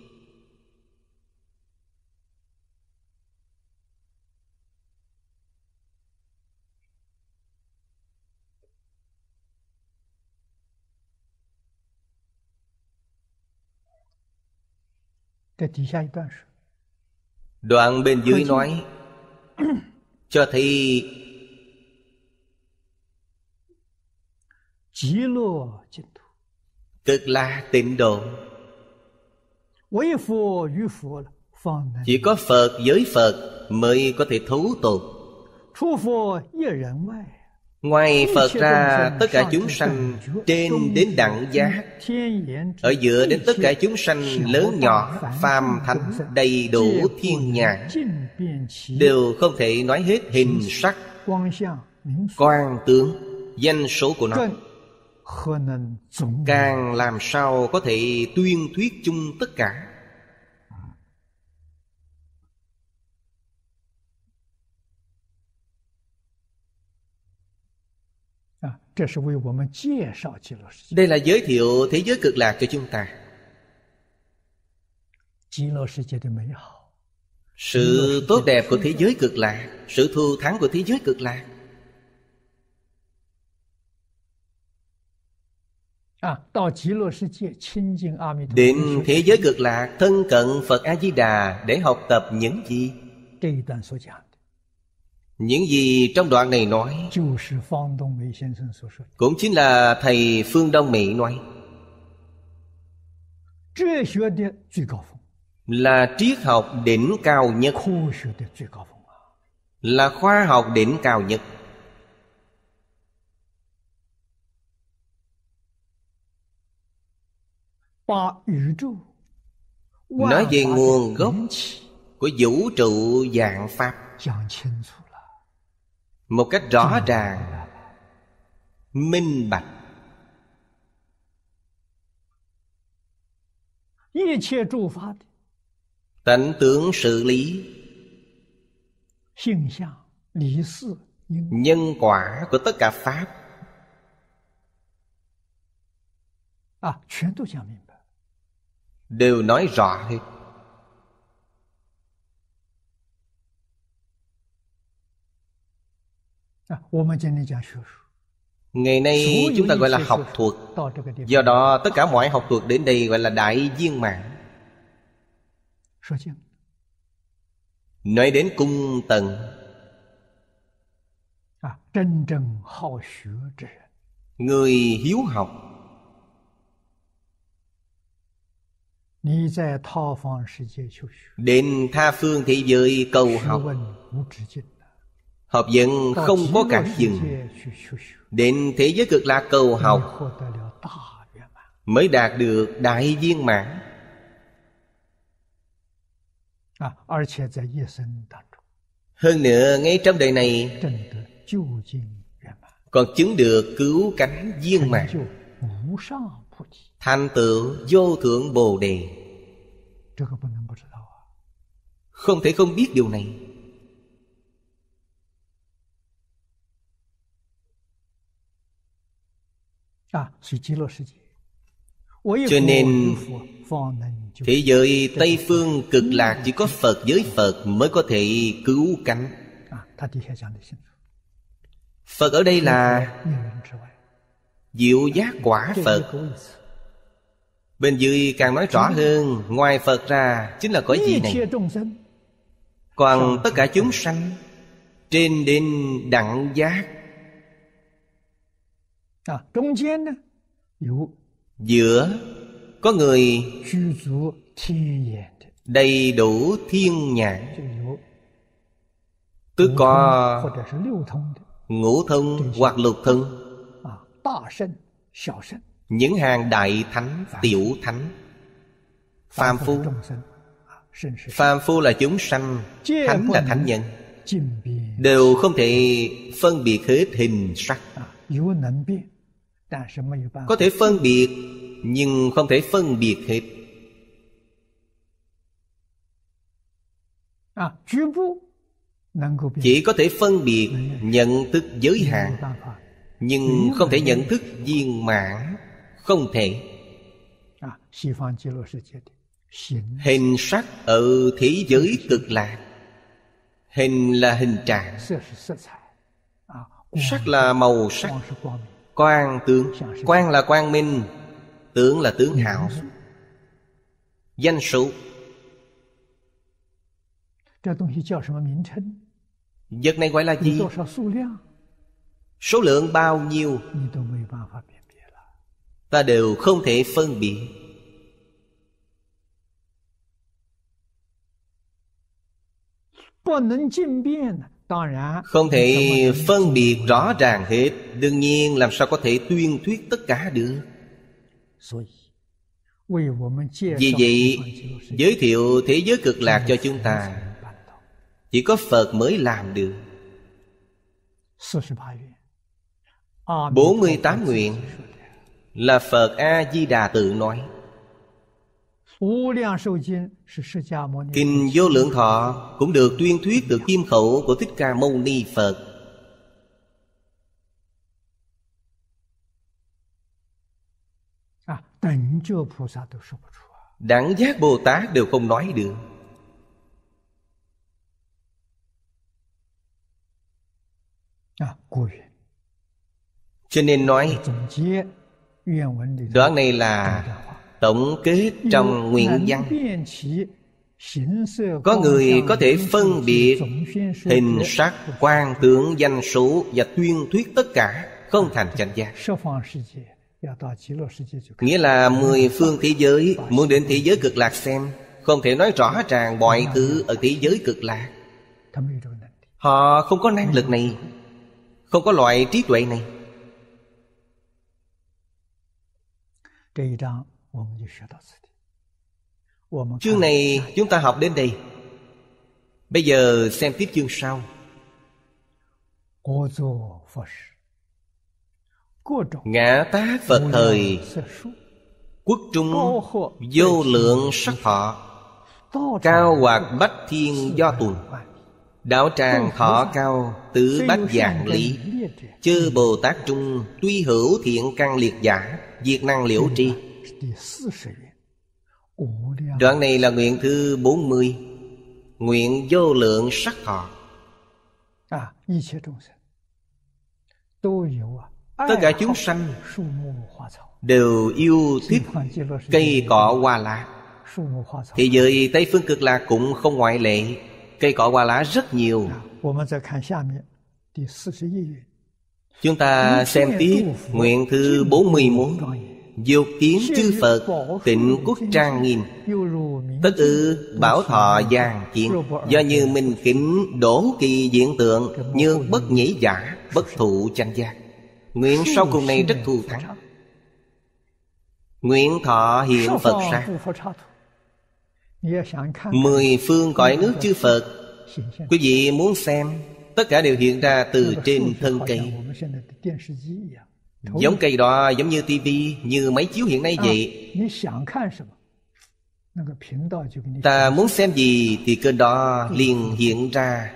Đoạn bên dưới nói cho thấy Cực Lạc Tịnh Độ. Chỉ có Phật với Phật mới có thể thấu tột. Ngoài Phật ra, tất cả chúng sanh trên đến đẳng giác, ở giữa đến tất cả chúng sanh lớn nhỏ, phàm thánh đầy đủ thiên nhãn, đều không thể nói hết hình sắc, quang tướng, danh số của nó. Càng làm sao có thể tuyên thuyết chung tất cả. Đây là giới thiệu thế giới Cực Lạc cho chúng ta. Sự tốt đẹp của thế giới Cực Lạc, sự thù thắng của thế giới Cực Lạc. Đến thế giới Cực Lạc thân cận Phật A-di-đà để học tập những gì? Những gì trong đoạn này nói cũng chính là thầy Phương Đông Mỹ nói, là triết học đỉnh cao nhất, là khoa học đỉnh cao nhất. Nói về nguồn gốc của vũ trụ vạn pháp một cách rõ ràng, minh bạch. Tánh tướng sự lý, nhân quả của tất cả pháp đều nói rõ hết. Ngày nay chúng ta gọi là học thuật. Do đó tất cả mọi học thuật đến đây gọi là đại viên mãn. Nói đến cung tầng, người hiếu học, đến tha phương thế giới cầu học, học vấn không có cản dừng. Đến thế giới Cực Lạc cầu học mới đạt được đại viên mãn. Hơn nữa ngay trong đời này còn chứng được cứu cánh viên mãn, thành tựu vô thượng Bồ Đề. Không thể không biết điều này. Cho nên thế giới Tây Phương Cực Lạc chỉ có Phật với Phật mới có thể cứu cánh. Phật ở đây là diệu giác quả Phật. Bên dưới càng nói rõ hơn, ngoài Phật ra chính là cõi gì này. Còn tất cả chúng sanh trên đến đẳng giác, giữa có người đầy đủ thiên nhãn, 就有 tức 五通 có 或者是六通的 ngũ thông hoặc lục thông, 啊，大圣、小圣、 những hàng đại thánh, tiểu thánh. Phàm 凡夫 phu, 众生啊，圣是 phàm phu là chúng sanh, 皆 thánh 不 là 能 thánh nhân, 尽别 đều không thể phân biệt hết hình sắc. 啊，有能辨，但是没有办法 Có thể phân biệt nhưng không thể phân biệt hết. 啊，局部能够辨， Chỉ có thể phân biệt nhận thức giới 没有 hạn, 办法 nhưng không thể nhận thức viên mãn. Không thể. 啊，西方极乐世界的形 Hình sắc ở thế giới cực lạc. Hình là hình trạng, 色是色彩啊，光 sắc là màu sắc, 光是光明， quang tướng. Quang là quang minh, tướng là tướng hảo. Danh số, 这东西叫什么名称？ vật này gọi là 有 gì? 多少数量， Số lượng bao nhiêu 你都没有办法辨别了。 ta đều không thể phân biệt. 不能尽辨呢，当然 Không thể 怎么能 phân biệt rõ ràng hết. Đương nhiên làm sao có thể tuyên thuyết tất cả được. 所以为我们介绍 Vì 西 vậy 方极乐世界 giới thiệu thế giới cực lạc cho chúng 才 ta 能办到 chỉ có Phật mới làm được. 48愿，阿弥陀佛 48 nguyện 自己说的 là Phật A-di-đà tự nói. 无量寿经是释迦牟尼 Kinh Vô Lượng Thọ cũng được tuyên thuyết từ kim khẩu của Thích Ca Mâu Ni Phật. 啊，等觉菩萨都说不出啊。 Đẳng giác Bồ Tát đều không nói được. 啊，故云 Cho nên nói 总结愿文里头 đoạn này 这 là 段话。 tổng kết trong nguyện văn. Có người có thể phân biệt hình sắc, quang tướng, danh số và tuyên thuyết tất cả, không thành chánh giác. Nghĩa là 10 phương thế giới, muốn đến thế giới cực lạc xem, không thể nói rõ ràng mọi thứ ở thế giới cực lạc. Họ không có năng lực này, không có loại trí tuệ này. Chương này chúng ta học đến đây. Bây giờ xem tiếp chương sau. Ngã tác Phật thời, quốc trung vô lượng sắc thọ, cao hoạt bách thiên do tuần, đạo tràng thọ cao tứ bách dạng lý. Chư Bồ Tát trung tuy hữu thiện căn liệt giả, diệt năng liễu tri. Đoạn này là nguyện thứ 40, nguyện vô lượng sắc thọ. Tất cả chúng sanh đều yêu thích cây cỏ hoa lá. Thế giới Tây Phương Cực Lạc cũng không ngoại lệ. Cây cỏ hoa lá rất nhiều. Chúng ta xem tiếp nguyện thứ 41, dục kiến chư Phật, tịnh quốc trang nghiêm, tất ư bảo thọ giang kiến, do như minh kính đổ kỳ diện tượng, như bất nhĩ giả, bất thụ chánh giác. Nguyện sau cùng này rất thù thắng. Nguyện thọ hiện Phật sát, 10 phương cõi nước chư Phật. Quý vị muốn xem, tất cả đều hiện ra từ trên thân cây. Giống cây đó giống như tivi, như máy chiếu hiện nay vậy. Ta muốn xem gì thì kênh đó liền hiện ra.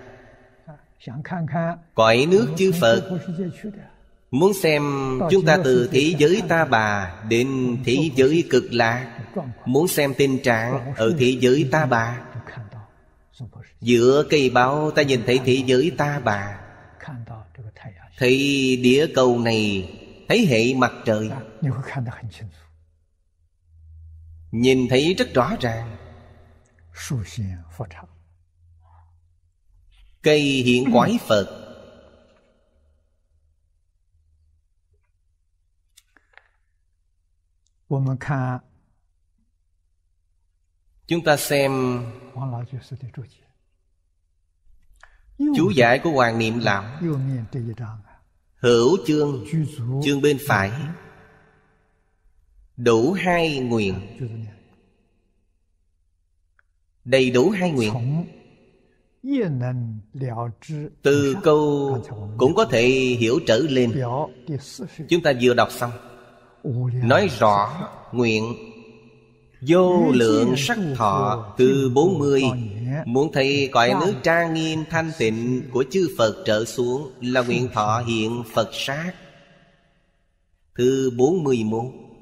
Cõi nước chư Phật. Muốn xem chúng ta từ thế giới Ta Bà đến thế giới Cực Lạc. Muốn xem tình trạng ở thế giới Ta Bà. Giữa cây báo ta nhìn thấy thế giới Ta Bà, thấy địa cầu này, thấy hệ mặt trời, nhìn thấy rất rõ ràng. Cây hiện quái Phật. Chúng ta xem 王老居士的注解， chú giải của Hoàng Niệm Lão. 右面这一章啊， Hữu chương, 居足 chương bên phải. Đủ hai nguyện. 就是念 Đầy đủ hai nguyện. 从业能了知 Từ 以上 câu 刚才我们 cũng có thể hiểu trở lên. 表第40 Chúng ta vừa đọc xong, 无量 nói rõ nguyện vô lượng sắc thọ từ 40. Muốn thấy cõi nước trang nghiêm thanh tịnh của chư Phật trở xuống là nguyện thọ hiện Phật sát thứ 41.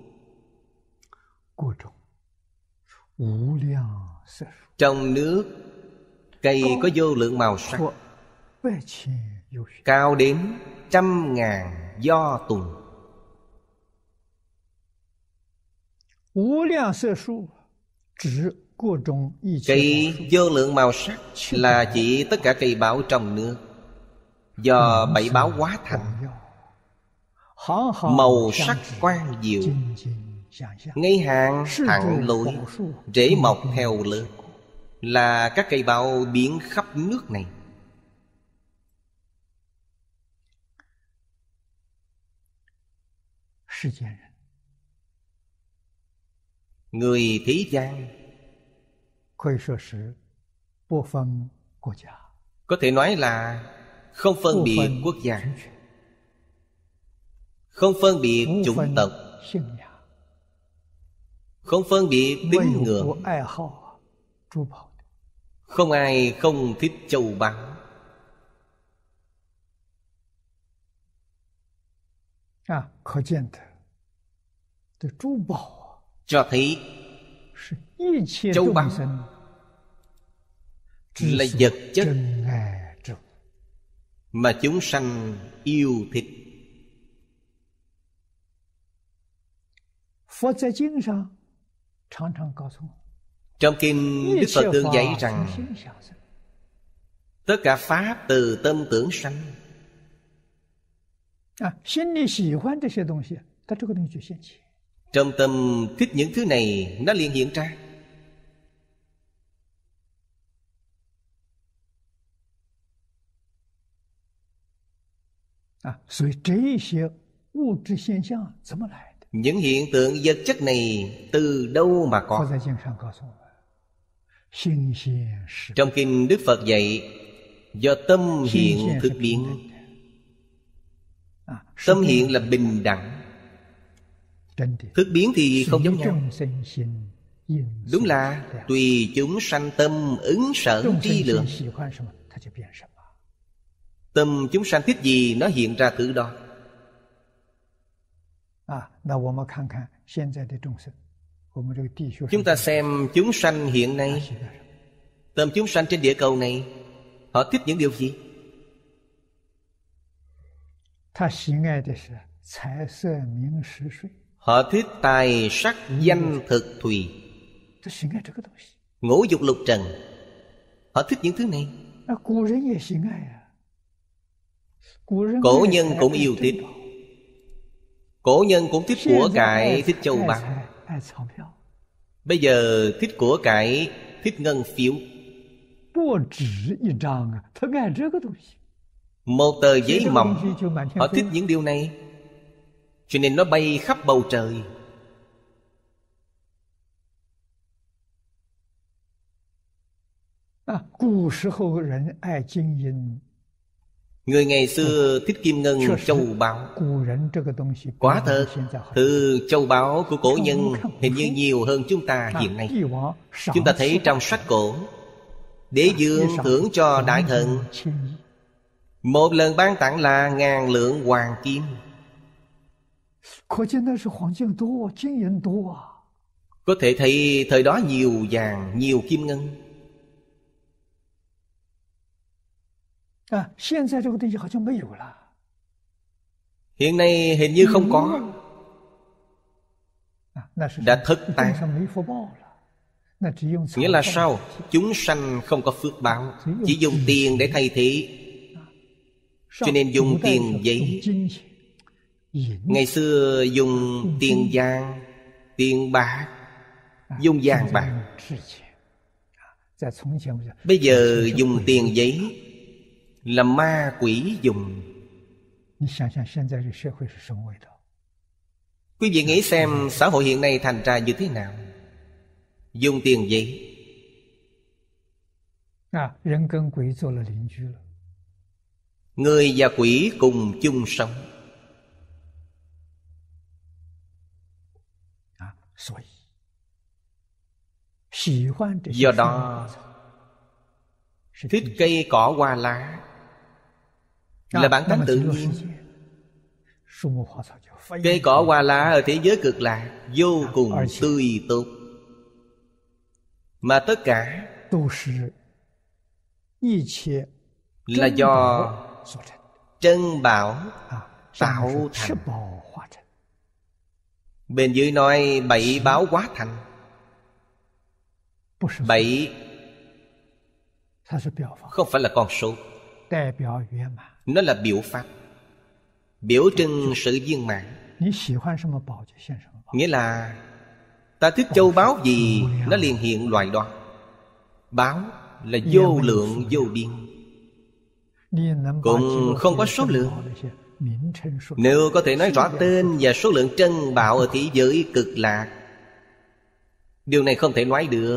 各种无量色数， Trong nước cây có vô lượng màu sắc, 或百千有许， cao đến 100.000 do tùng. 无量色数指各种一切 Cây 宝树 vô lượng màu sắc là chỉ tất cả cây báo trong nước do bảy báo hóa thành, 广耀，行行 màu 相 sắc 指， quang diệu, 金金相向， ngay hàng 是 thẳng 诸 lối, 宝树 rễ mọc 并 theo 结 lớp, 果 là các cây báo biến khắp nước này. 世间人 Người thế gian 可以说是不分国家， có thể nói là không phân 不 biệt 分 quốc gia, 族群， không phân biệt 不 chủng 分 tộc, 信仰， không phân biệt 没 tín 有 ngưỡng. 不爱好珠宝的。 Không ai không thích châu báu. 可见的这珠宝啊， Cho thấy 是一切 châu 众 báu 生 là 之 vật 所 chất 珍爱之物。 mà chúng sanh yêu thích. 佛在经上常常告诉我， Trong kinh 一 Đức 切 Phật thường 法 dạy 从 rằng 心想生。 tất cả pháp từ tâm tưởng sanh. 心里喜欢这些东西，它这个东西就现前。 Trong tâm thích những thứ này, nó liền hiện ra. 所以这些物质现象怎么来的？ Những hiện tượng vật chất này từ đâu mà 佛 có? 在经上告诉我们，心现是 Trong kinh Đức Phật dạy, do tâm 心 hiện 现 thức 是平 biến. 等的。是 Tâm 平 hiện 等 là bình đẳng, 真的， thức biến thì không giống 随 nhau. 众生心应 Đúng 随 là 量 tùy chúng sanh tâm ứng sở 众生 tri 心 lượng. 喜欢什么，它就变什么。 Tâm chúng sanh thích gì, nó hiện ra thứ đó. 那我们看看现在的众生，我们这个地球上 Chúng ta xem chúng sanh hiện 他 nay, 喜欢什么？ tâm chúng sanh trên địa cầu này, họ thích những điều gì? 他喜爱的是财色名食睡， Họ thích tài sắc danh thực thùy, 他喜爱这个东西。 ngũ dục lục trần. Họ thích những thứ này. 古人也喜爱啊，古人 Cổ 爱 nhân 财 cũng 爱 yêu 珍 thích. 宝 Cổ nhân cũng thích 现 của 在爱 cải, thích 财 châu 爱 báu. 财爱钞票， Bây giờ thích của cải, thích ngân phiếu. 不止一张啊，他爱这个东西。 Một tờ 写 giấy 这个东 mỏng, 西就满天 họ 飞 thích những điều này, cho nên nó bay khắp bầu trời. À, 古时候人爱金银， Người ngày xưa thích kim ngân, 确实 châu báu. 古人这个东西 Quả 比我们 thật, 现在好。 thứ châu báu của cổ nhân Không, không, hình như không. nhiều hơn chúng ta hiện nay. 帝王赏 Chúng ta thấy 赐 trong sách cổ, Đế Dương thưởng cho đại thần 千亿， một lần ban tặng là 1000 lượng hoàng kim. 可见那是黄金多，金银多啊。 Có thể thấy thời đó nhiều vàng, nhiều kim ngân. 现在这个东西好像没有了。 Hiện nay hình như không có, 那是 đã thất 众 tán. 生没福报了，那只用财 Nghĩa là 宝 sao? Chúng sanh không có phước báo, chỉ dùng tiền để thay thế. 上 cho nên dùng 古代 tiền 是用 giấy. 金钱、银 Ngày xưa dùng tiền vàng, tiền bạc, dùng 现 vàng 在 bạc. 用纸钱。 Bây giờ dùng tiền giấy là ma quỷ dùng. Quý vị nghĩ xem xã hội hiện nay thành ra như thế nào? Dùng tiền giấy. Người và quỷ cùng chung sống. Do đó thích cây cỏ hoa lá là bản tánh tự nhiên. Cây cỏ hoa lá ở thế giới cực lạc vô cùng tươi tốt, mà tất cả là do trân bảo tạo thành. Bên dưới nói bảy báo hóa thành. Bảy không phải là con số, nó là biểu pháp, biểu trưng sự viên mãn. Nghĩa là ta thích châu báu gì, nó liền hiện loại đó. Báo là vô lượng vô biên, cũng không có số lượng. Nếu có thể nói rõ tên và số lượng trân bảo ở thế giới cực lạc, điều này không thể nói được.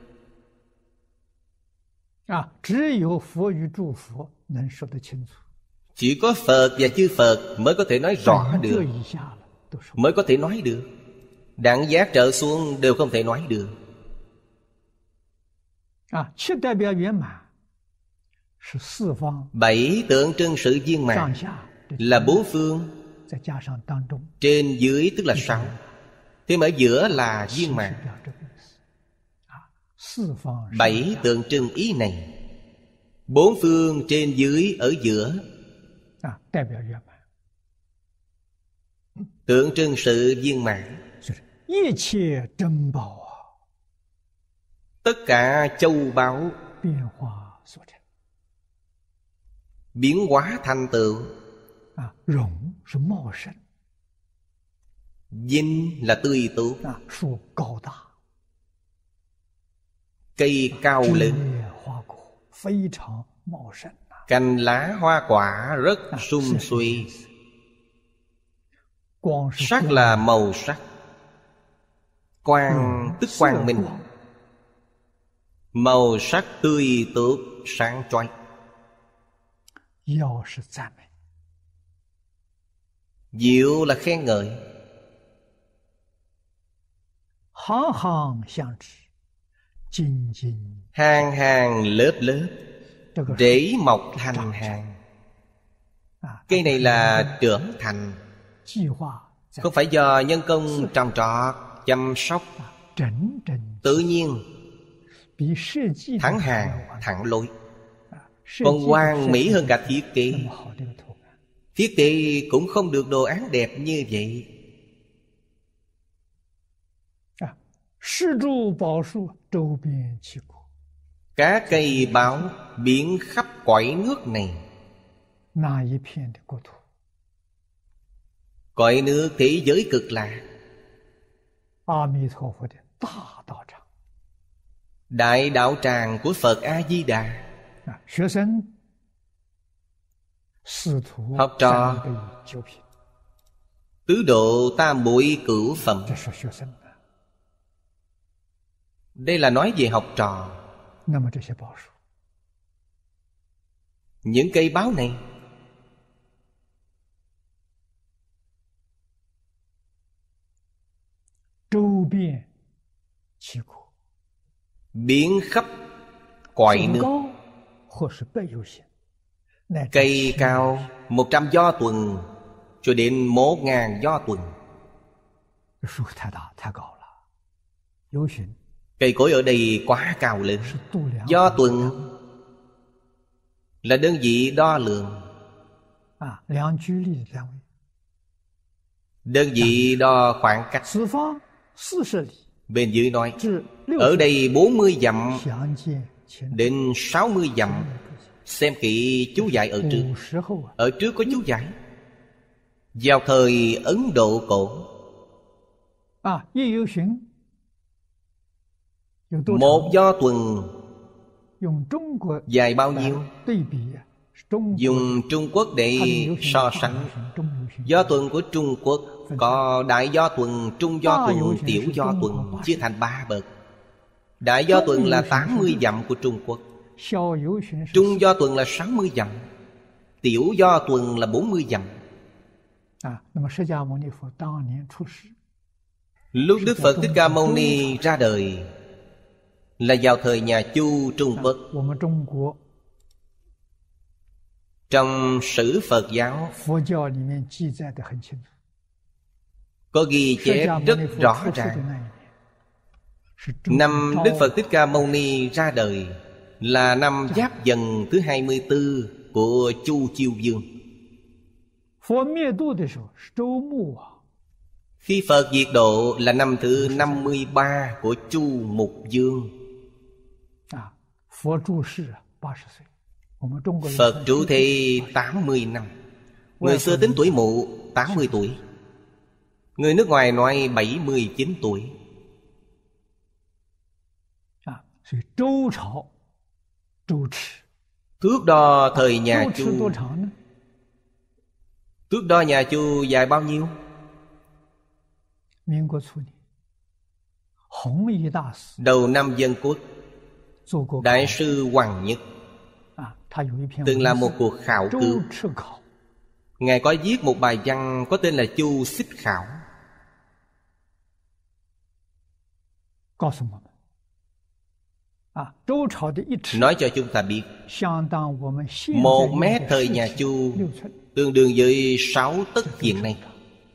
Chỉ có Phật và chư Phật mới có thể nói rõ được, mới có thể nói được. Đẳng giác trở xuống đều không thể nói được. Bảy tượng trưng sự viên mãn là bốn phương, trên dưới tức là sáu, thêm ở giữa là viên mãn. Bảy tượng trưng ý này. Bốn phương trên dưới ở giữa tượng trưng sự viên mãn. Tất cả châu báu biến hóa thành tựu. Dinh là tươi tốt, cây cao lớn, cành lá hoa quả rất sum suy. Sắc là màu sắc, quang tức quang minh, màu sắc tươi tốt sáng chói. Diệu là khen ngợi. Hàng hàng lớp lớp, rễ mọc thành hàng. Cây này là trưởng thành, không phải do nhân công trồng trọt, chăm sóc. Tự nhiên thẳng hàng, thẳng lối, còn hoàn mỹ hơn cả thiết kế. Thiết kế cũng không được đồ án đẹp như vậy. Các cây báo biến khắp cõi nước này. Cõi nước thế giới cực lạc, đại đạo tràng của Phật A-di-đà. Học trò tứ độ tam bội cửu phẩm. Đây là nói về học trò. Những cây báo này biến khắp cõi nước. Cây cao 100 do tuần cho đến 1000 do tuần. Cây cối ở đây quá cao lớn. Do tuần là đơn vị đo lường, đơn vị đo khoảng cách. Bên dưới nói ở đây 40 dặm đến 60 dặm. Xem kỹ chú giải ở trước. Ở trước có chú giải. Vào thời Ấn Độ cổ, một do tuần Dài bao nhiêu? Dùng Trung Quốc để so sánh. Do tuần của Trung Quốc có Đại Do Tuần, Trung Do Tuần, Tiểu Do Tuần, chia thành 3 bậc. Đại Do Tuần là 80 dặm của Trung Quốc, Trung Do Tuần là 60 dặm, Tiểu Do Tuần là 40 dặm. Lúc Đức Phật Thích Ca Mâu Ni ra đời là vào thời nhà Chu Trung Quốc. Trong sử Phật giáo có ghi chép rất rõ ràng. Năm Đức Phật Thích Ca Mâu Ni ra đời là năm Giáp Dần thứ 24 của Chu Chiêu Dương. Khi Phật diệt độ là năm thứ 53 của Chu Mục Dương. Phật trụ thị 80 năm. Người xưa tính tuổi mụ 80 tuổi, người nước ngoài nói 79 tuổi. Thước đo thời nhà Chu, thước đo nhà Chu dài bao nhiêu? Đầu năm Dân Quốc, Đại sư Hoàng Nhất từng làm một cuộc khảo cứu. Ngài có viết một bài văn có tên là Chu Xích Khảo. Nói cho chúng ta biết 1 mét thời nhà Chu tương đương với 6 tấc hiện nay.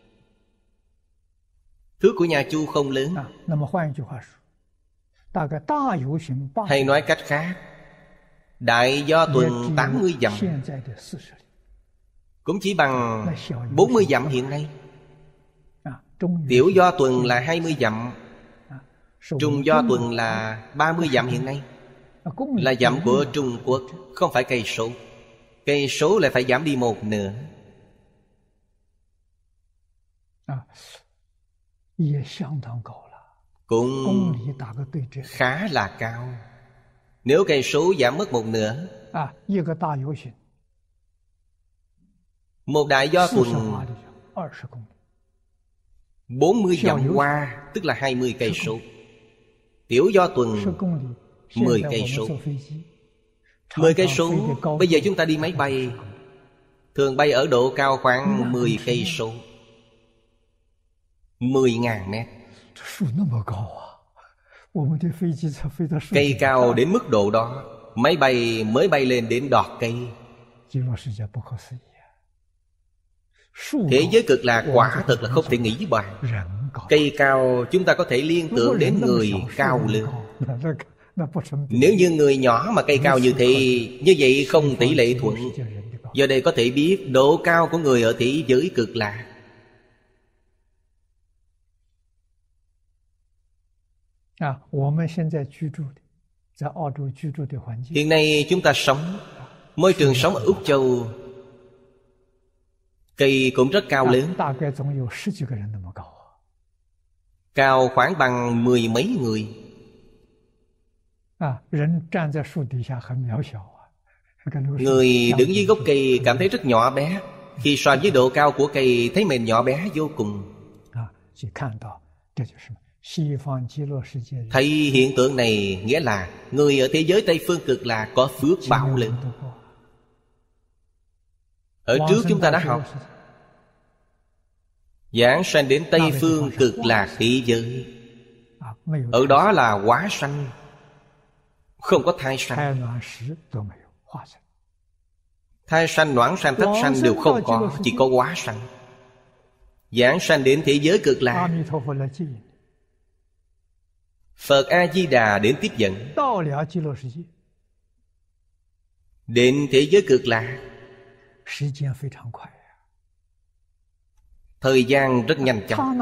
Thước của nhà Chu không lớn. Hay nói cách khác, Đại Do Tuần 80 dặm cũng chỉ bằng 40 dặm hiện nay. Tiểu Do Tuần là 20 dặm, Trung Do Tuần là 30 dặm hiện nay. Là dặm của Trung Quốc, không phải cây số. Cây số lại phải giảm đi 1/2. Cũng khá là cao. Nếu cây số giảm mất 1/2, một Đại Do Tuần 40 dặm qua, tức là 20 cây số. Tiểu Do Tuần 10 cây số. 10 cây số. Bây giờ chúng ta đi máy bay, thường bay ở độ cao khoảng 10 cây số, 10.000 mét. Cây cao đến mức độ đó, máy bay mới bay lên đến đọt cây. Thế giới cực lạc quả thật là không thể nghĩ bàn. Cây cao chúng ta có thể liên tưởng đến người cao lớn. Nếu như người nhỏ mà cây cao như thế, như vậy không tỷ lệ thuận. Giờ đây có thể biết độ cao của người ở thế giới cực lạc. Hiện nay chúng ta sống, môi trường sống ở Úc Châu, cây cũng rất cao lớn, cao khoảng bằng 10 mấy người. Người đứng dưới gốc cây cảm thấy rất nhỏ bé. Khi so với độ cao của cây, thấy mình nhỏ bé vô cùng. Thấy hiện tượng này nghĩa là người ở thế giới Tây Phương Cực Lạc có phước báo lớn. Ở trước chúng ta đã học giảng sanh đến Tây Phương Cực Lạc thế giới. Ở đó là hóa sanh, không có thai sanh. Thai sanh, noãn sanh, thất sanh đều không có, chỉ có hóa sanh. Giảng sanh đến thế giới Cực Lạc, Phật A-di-đà đến tiếp dẫn. Đến thế giới Cực Lạc, thời gian rất nhanh chóng.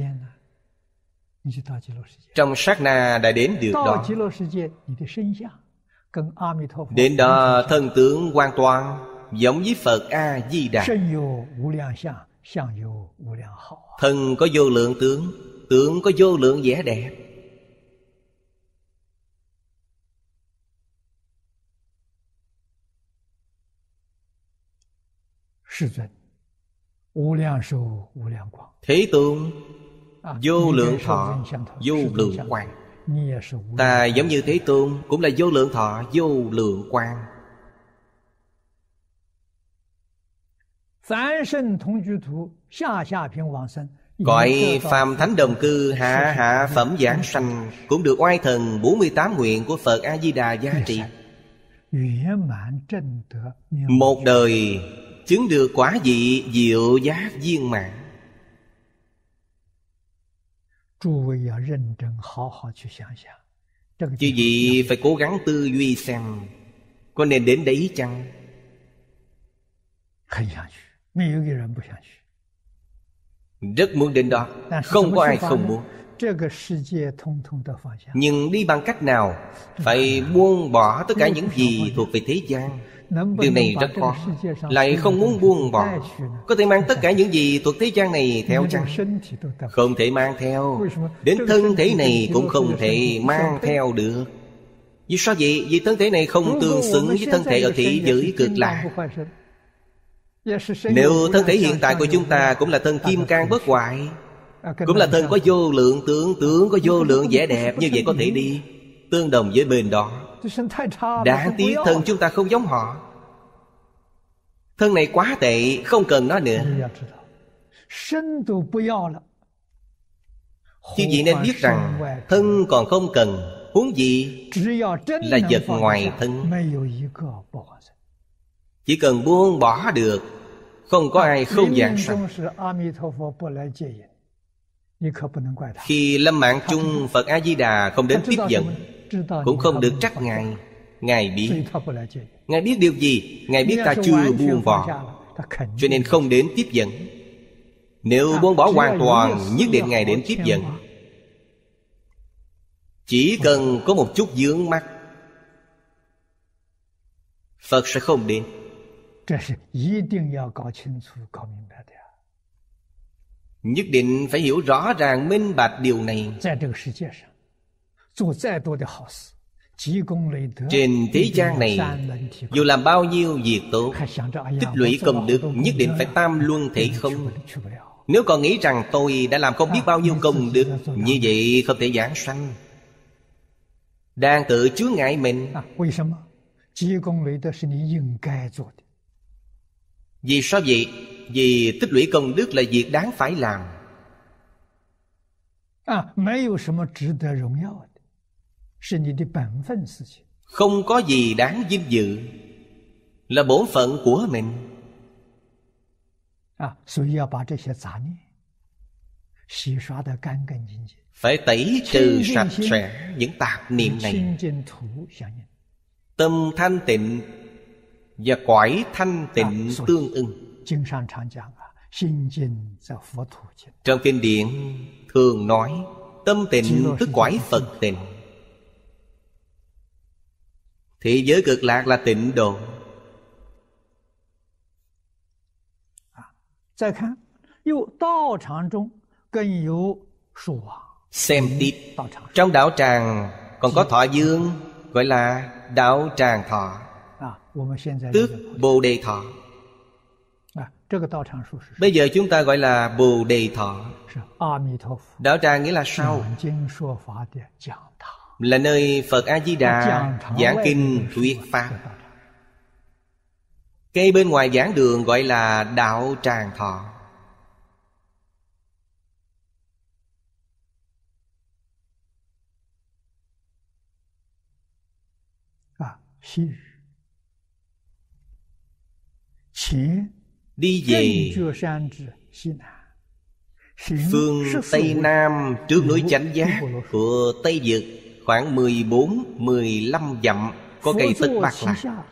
Trong sát na đã đến được đó. Đến đó thân tướng hoàn toàn giống với Phật A-di-đà. Thân có vô lượng tướng, tướng có vô lượng vẻ đẹp. Thế Tôn vô lượng thọ, vô lượng quang. Ta giống như Thế Tôn, cũng là vô lượng thọ, vô lượng quang. Cõi phàm thánh đồng cư hạ hạ phẩm giảng sanh, cũng được oai thần 48 nguyện của Phật A-di-đà giá trị. Một đời chứng được quả vị diệu giác viên mãn. Chứ gì phải cố gắng tư duy xem có nên đến đấy chăng? Rất muốn đến đó, không có ai không muốn. Nhưng đi bằng cách nào? Phải buông bỏ tất cả những gì thuộc về thế gian. Điều này rất khó. Lại không muốn buông bỏ. Có thể mang tất cả những gì thuộc thế gian này theo chăng? Không thể mang theo. Đến thân thể này cũng không thể mang theo được. Vì sao vậy? Vì thân thể này không tương xứng với thân thể ở thế giới cực lạc. Nếu thân thể hiện tại của chúng ta cũng là thân kim cang bất hoại, cũng là thân có vô lượng tướng, tướng có vô lượng vẻ đẹp, như vậy có thể đi tương đồng với bên đó. Đáng tiếc thân chúng ta không giống họ. Thân này quá tệ, không cần nó nữa. Chứ gì nên biết rằng thân còn không cần, huống gì là vật ngoài thân. Chỉ cần buông bỏ được, không có ai không giảng sanh. Khi lâm mạng chung, Phật A-di-đà không đến tiếp dẫn, cũng không được trách Ngài. Ngài biết. Ngài biết điều gì? Ngài biết ta chưa buông bỏ, cho nên không đến tiếp dẫn. Nếu buông bỏ hoàn toàn, nhất định Ngài đến tiếp dẫn. Chỉ cần có một chút vướng mắc, Phật sẽ không đến. Nhất định phải hiểu rõ ràng minh bạch điều này. Trên thế gian này, dù làm bao nhiêu việc tốt, tích lũy công đức, nhất định phải tam luân thể không. Nếu còn nghĩ rằng tôi đã làm không biết bao nhiêu công đức, như vậy không thể giảng sanh, đang tự chướng ngại mình. Vì sao vậy? Vì tích lũy công đức là việc đáng phải làm. Không có gì đáng vinh dự, là bổn phận của mình. Phải tẩy trừ sạch sẽ những tạp niệm này. Tâm thanh tịnh và cõi thanh tịnh tương ưng. Trong kinh điển thường nói tâm tịnh tức cõi Phật tịnh. Thế giới cực lạc là tịnh độ. Xem tiếp, trong đạo tràng còn có thọ dương, gọi là đạo tràng thọ, tức Bồ Đề thọ. Bây giờ chúng ta gọi là Bồ Đề thọ. Đạo tràng nghĩa là sao? Là nơi Phật A-di-đà giảng kinh thuyết pháp. Cây bên ngoài giảng đường gọi là đạo tràng thọ. Đi về phương Tây Nam trước núi Chánh Giác của Tây Vực, khoảng 14-15 dặm có cây Tất Bát La.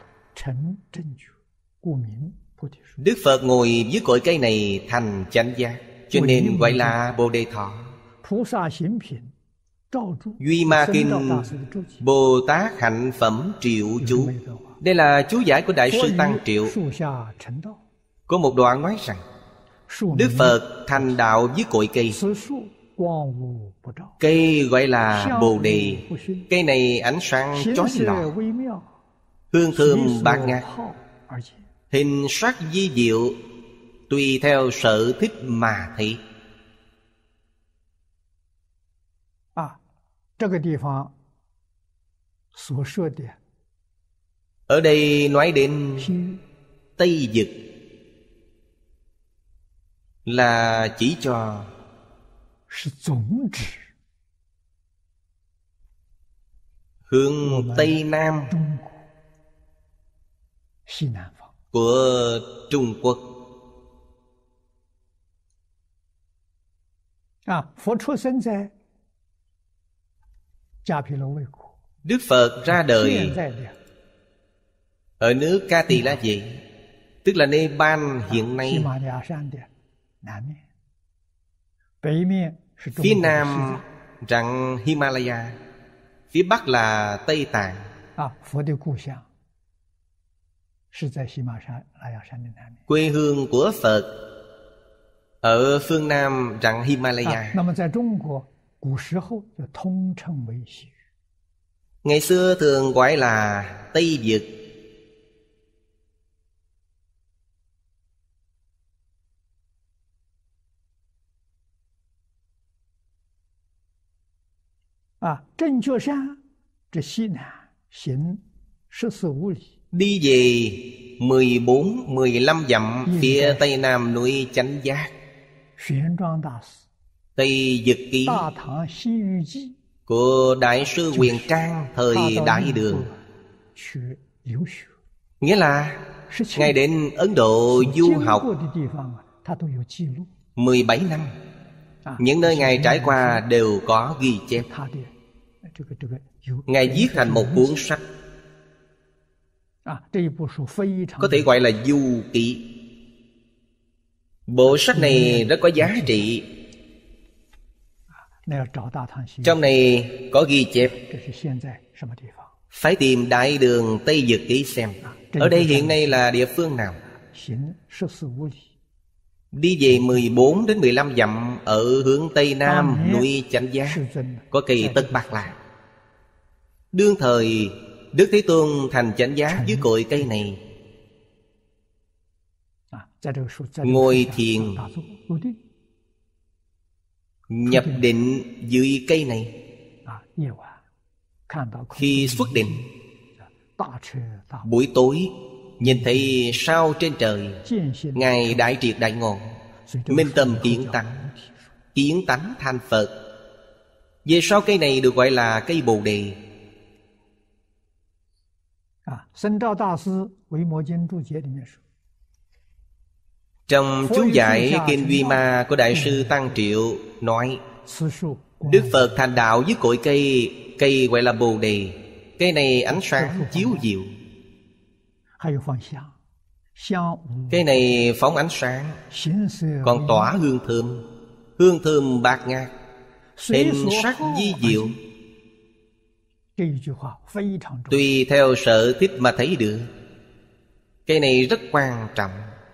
Đức Phật ngồi dưới cội cây này thành chánh giác, cho nên gọi là Bồ Đề thọ. Duy Ma Kinh, Bồ Tát hạnh phẩm triệu chú. Đây là chú giải của Đại sư Tăng Triệu. Có một đoạn nói rằng Đức Phật thành đạo dưới cội cây. Cây gọi là Bồ Đề. Cây này ánh sáng chói lọi, hương thơm bát ngát, hình sắc vi diệu, tùy theo sở thích mà thấy. 这个地方所说的 Ở đây nói đến Tây Vực là chỉ cho 是总指 hướng Tây Nam 中国西南方 của Trung Quốc. 佛出生在迦毗罗卫国， Đức Phật ra đời 现在的 ở nước Ca Tỳ La Vệ, tức là Nepal hiện 喜 nay. 马拉雅山的南面，北面是中 Phía 国的西 Nam rặng Himalaya, phía Bắc là Tây Tạng. 藏。佛的故乡是在喜马拉雅山的南面。 Quê hương của Phật ở phương Nam rặng Himalaya. 那么在中国古时候就通称为西域。 Ngày xưa thường gọi là Tây Vực. À, 正觉山这西南行14、15里， Đi về 14-15 dặm phía Tây Nam núi Chánh Giác. 玄奘大师 Tây Vực Ký 大唐西域记 của Đại sư Huyền Trang thời 他到 Đại 印度 Đường. 去留学， Nghĩa là 17 Ngài đến Ấn Độ 所 du 经 học 过的地方他都有记录。 17 năm. Những nơi Ngài trải qua đều có ghi chép. 他的这个有 Ngài viết thành một cuốn sách, 这一部书非常 có thể gọi là du ký. Bộ sách này rất có giá trị. 那要找大唐西域， Trong này có ghi chép. 这是现在什么地方？ Phải tìm Đại Đường Tây Vực Ký xem. Ở đây hiện nay là địa phương nào? 行14、15里， Đi về 14-15 dặm ở hướng Tây Nam núi Chánh Giác 世尊 có cây Tất Bạc Lạc. Đương thời Đức Thế Tôn thành Chánh Giác dưới cội cây này, 在这个书在 ngồi thiền 打坐入定 nhập định dưới cây này. 夜晚看到空 Khi xuất định, 大彻大悟， buổi tối nhìn thấy sao trên trời, 见性 Ngài đại triệt đại ngộ, 所以这个 minh 书 tâm 以后 kiến 叫 tánh, 菩提树 kiến tánh thành Phật. Về sau cây này được gọi là cây Bồ Đề. 僧兆大师《维摩经注解》里面说， Trong chú giải Kinh Duy Ma của Đại sư Tăng Triệu nói, 此树光 Đức Phật thành đạo dưới cội cây gọi là Bồ Đề. Cây này ánh sáng chiếu diệu. 还有放香，香无 Cây này phóng ánh sáng, 形色 còn tỏa hương thơm bát ngát, 随 hình 所 sắc 好 di diệu. 这一句话非常重要。 Tùy theo sở thích mà thấy được. Cây này rất quan trọng.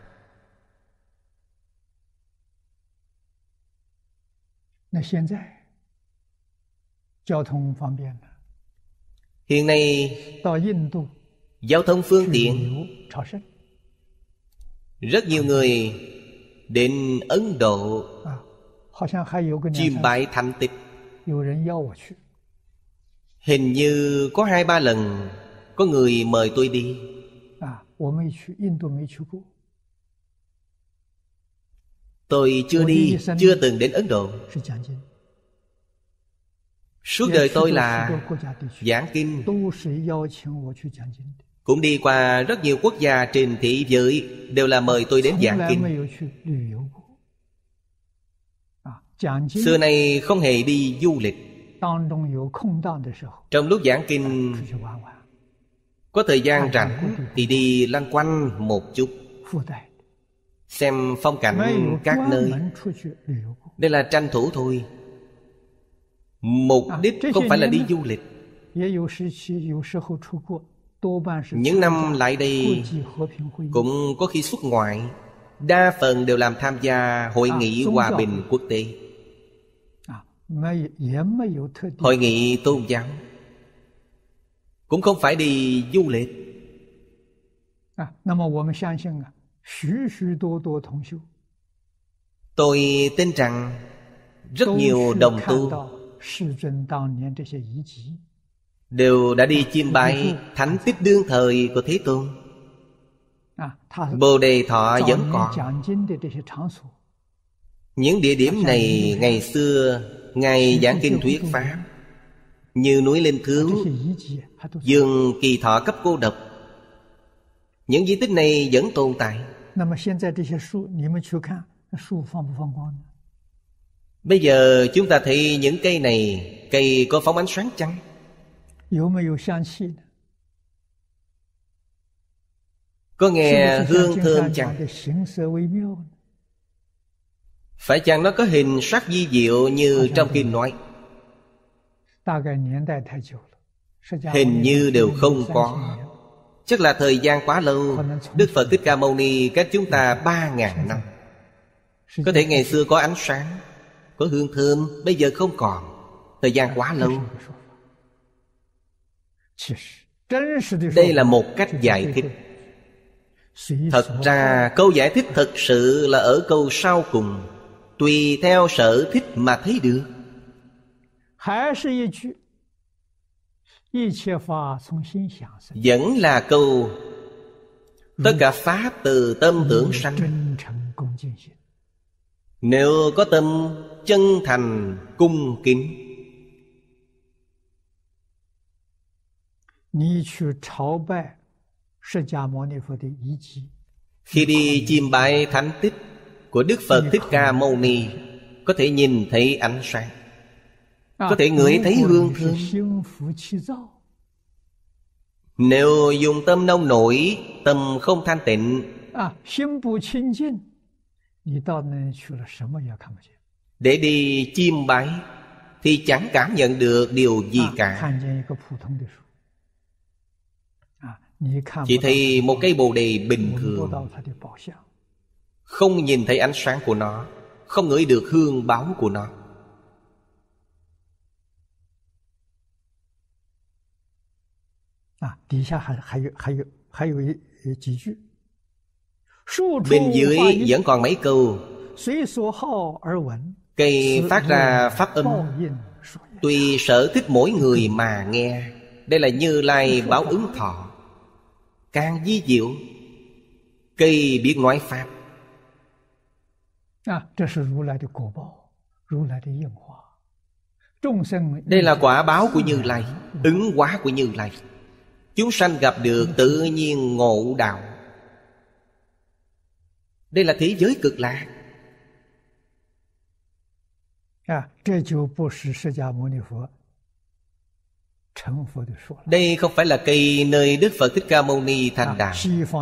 那现在交通方便了， Hiện nay 到印度 giao thông phương 去旅 tiện, 游朝圣 rất nhiều người đến Ấn Độ 好像还有个2、3 chiêm bái thánh tích. 有人邀我去， Hình như có 2-3 lần có người mời tôi đi. 我没去，印度没去过。 Tôi chưa đi, chưa từng đến Ấn Độ. 是讲经， Suốt đời tôi 也去过许多 là 国家地区， giảng kinh, 都是邀请我去讲经的， cũng đi qua rất nhiều quốc gia trên thế giới, đều là mời tôi đến 从 giảng 来 kinh. 没有去旅游过。讲经 Xưa nay không hề đi du lịch. 当中有空档的时候， Trong lúc giảng kinh 出去玩玩， có thời gian rảnh thì đi lanh quanh một chút, 附带， xem phong 没 cảnh 有 các 专 nơi. 门出去旅游过。 Đây là tranh thủ thôi. Mục đích không phải là đi du lịch. 也有时期，有时候出国，多半是 Những 参 năm 加 lại 国 đây 际和平会议。 cũng có khi xuất ngoại. Đa phần đều làm tham gia hội nghị hòa bình quốc tế, 也没有特地 hội nghị tôn giáo. Cũng không phải đi du lịch. 那么我们相信 Tôi tin rằng rất nhiều đồng tu đều đã đi chiêm bái thánh tích đương thời của Thế Tôn. Bồ Đề Thọ vẫn còn. Những địa điểm này ngày xưa Ngài giảng kinh thuyết pháp, như núi Linh Thứu, vườn Kỳ Thọ cấp Cô Độc. Những di tích này vẫn tồn tại. Bây giờ chúng ta thấy những cây này, cây có phóng ánh sáng chăng? Có nghe hương thơm chăng? Phải chăng nó có hình sắc vi diệu như trong kinh nói? Hình như đều không có. Chắc là thời gian quá lâu. Đức Phật Thích Ca Mâu Ni cách chúng ta 3.000 năm. Có thể ngày xưa có ánh sáng, có hương thơm, bây giờ không còn. Thời gian quá lâu. Đây là một cách giải thích. Thật ra câu giải thích thực sự là ở câu sau cùng: tùy theo sở thích mà thấy được. Vẫn là câu tất cả pháp từ tâm tưởng sanh. Nếu có tâm chân thành cung kính, khi đi chiêm bái thánh tích của Đức Phật Thích Ca Mâu Ni, có thể nhìn thấy ánh sáng, có thể ngửi thấy hương thơm. Nếu dùng tâm nông nổi, tâm không thanh tịnh, để đi chiêm bái thì chẳng cảm nhận được điều gì cả. Chỉ thấy một cây bồ đề bình thường, không nhìn thấy ánh sáng của nó, không ngửi được hương báu của nó. Bên dưới vẫn còn mấy câu: cây phát ra pháp âm, tùy sở thích mỗi người mà nghe. Đây là Như Lai báo ứng thọ. Càng vi diệu, cây biết nói pháp. Đây là quả báo của Như Lai, ứng hóa của Như Lai. Chúng sanh gặp được tự nhiên ngộ đạo. Đây là thế giới cực lạc. Đây không phải là cây nơi Đức Phật Thích Ca Mâu Ni thành đạo,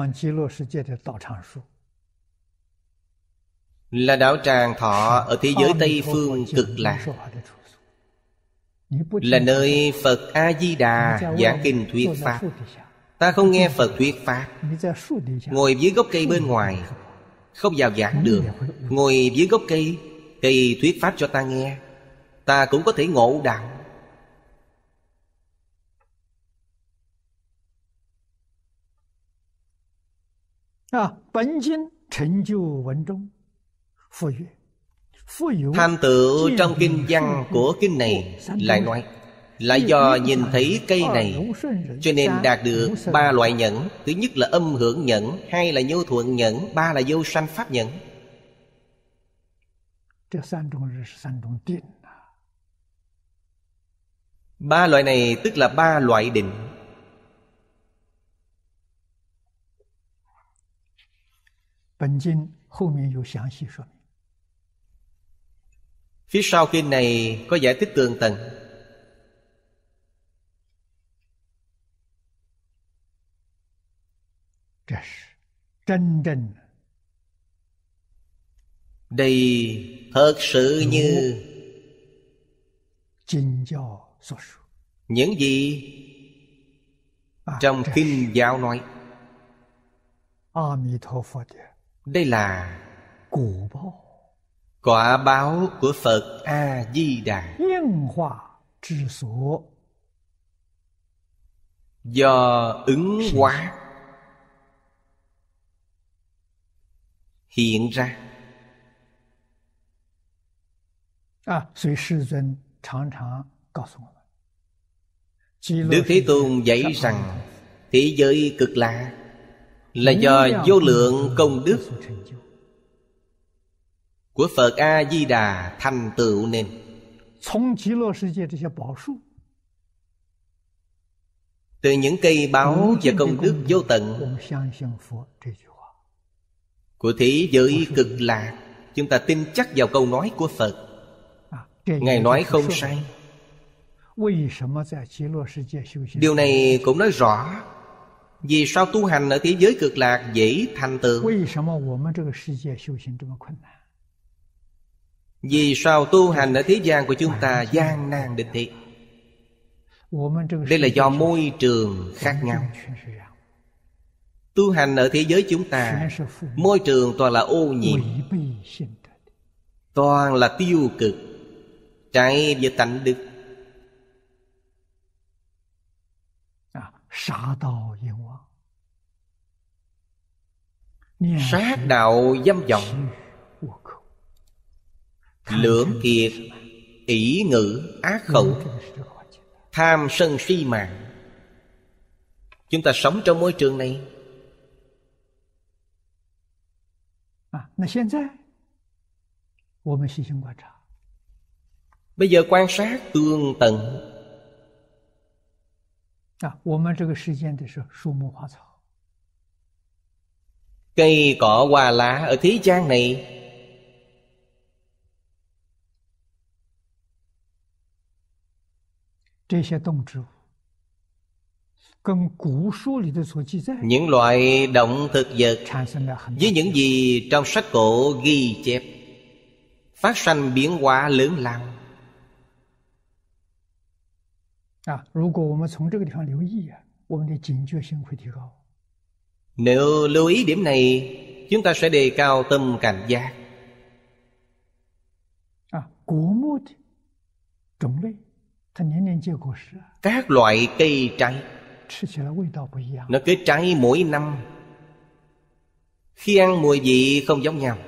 là đạo Tràng Thọ ở thế giới Tây Phương cực lạc, là nơi Phật A-di-đà giảng kinh thuyết pháp. Ta không nghe Phật thuyết pháp, ngồi dưới gốc cây bên ngoài, không vào giảng đường, ngồi dưới gốc cây, cây thuyết pháp cho ta nghe, ta cũng có thể ngộ đạo. Thành tựu trong kinh văn của kinh này lại nói, là do nhìn thấy cây này cho nên đạt được 3 loại nhẫn. Thứ nhất là âm hưởng nhẫn, hai là nhu thuận nhẫn, ba là vô sanh pháp nhẫn. 3 loại này tức là 3 loại định. Phía sau kinh này có giải thích tường tận. Đây thật sự như những gì trong kinh giáo nói. Đây là quả báo của Phật A-di-đà, do ứng hóa hiện ra. 所以世尊常常告诉我们， Đức Thế Tôn dạy rằng thế giới cực lạc là do vô lượng công đức của Phật A-di-đà thành tựu nên. 从极乐世界这些宝树， từ những cây báu và công đức vô 我 tận 们相信佛这句话。 của thế giới cực lạc, chúng ta tin chắc vào câu nói của Phật. 这 Ngài 也 nói 就是 không 说 sai. 为什么在极乐世界修行？ Điều này cũng nói rõ vì sao tu hành ở thế giới cực lạc dễ thành tựu. 为什么我们这个世界修行这么困难？ Vì sao tu hành ở thế gian của chúng ta gian nan đến thế? 我们这个 Đây là 世界 do môi trường khác 环境 nhau. 全是这样， Tu hành ở thế giới chúng ta, 全是负面， môi trường toàn là ô nhiễm, 违背性德的。 toàn là tiêu cực, trái với tánh đức. 杀盗淫妄， 念 Sát đạo dâm 习 vọng, 欲倭寇， lưỡng thiệt, ỷ ngữ, ác khẩu, 这个是这个环境。 tham sân si mạng. Chúng ta sống trong môi trường này. 那现在我们细心观察， Bây giờ quan sát tương tận. 我们这个世间的是树木花草， Cây cỏ hoa lá ở thế gian này, 这些动植物跟古书里的所记载 những loại động thực vật 产生了很大 với những gì trong sách cổ ghi chép, phát sanh biến hóa lớn lao. 如果我们从这个地方留意我们的警觉性会提高。 Nếu lưu ý điểm này, chúng ta sẽ đề cao tâm cảnh giác. 果木的种类，它年年结果实， Các loại cây trái, 吃起来味道不一样。 nó cứ trái mỗi năm. Khi ăn mùi vị không giống nhau.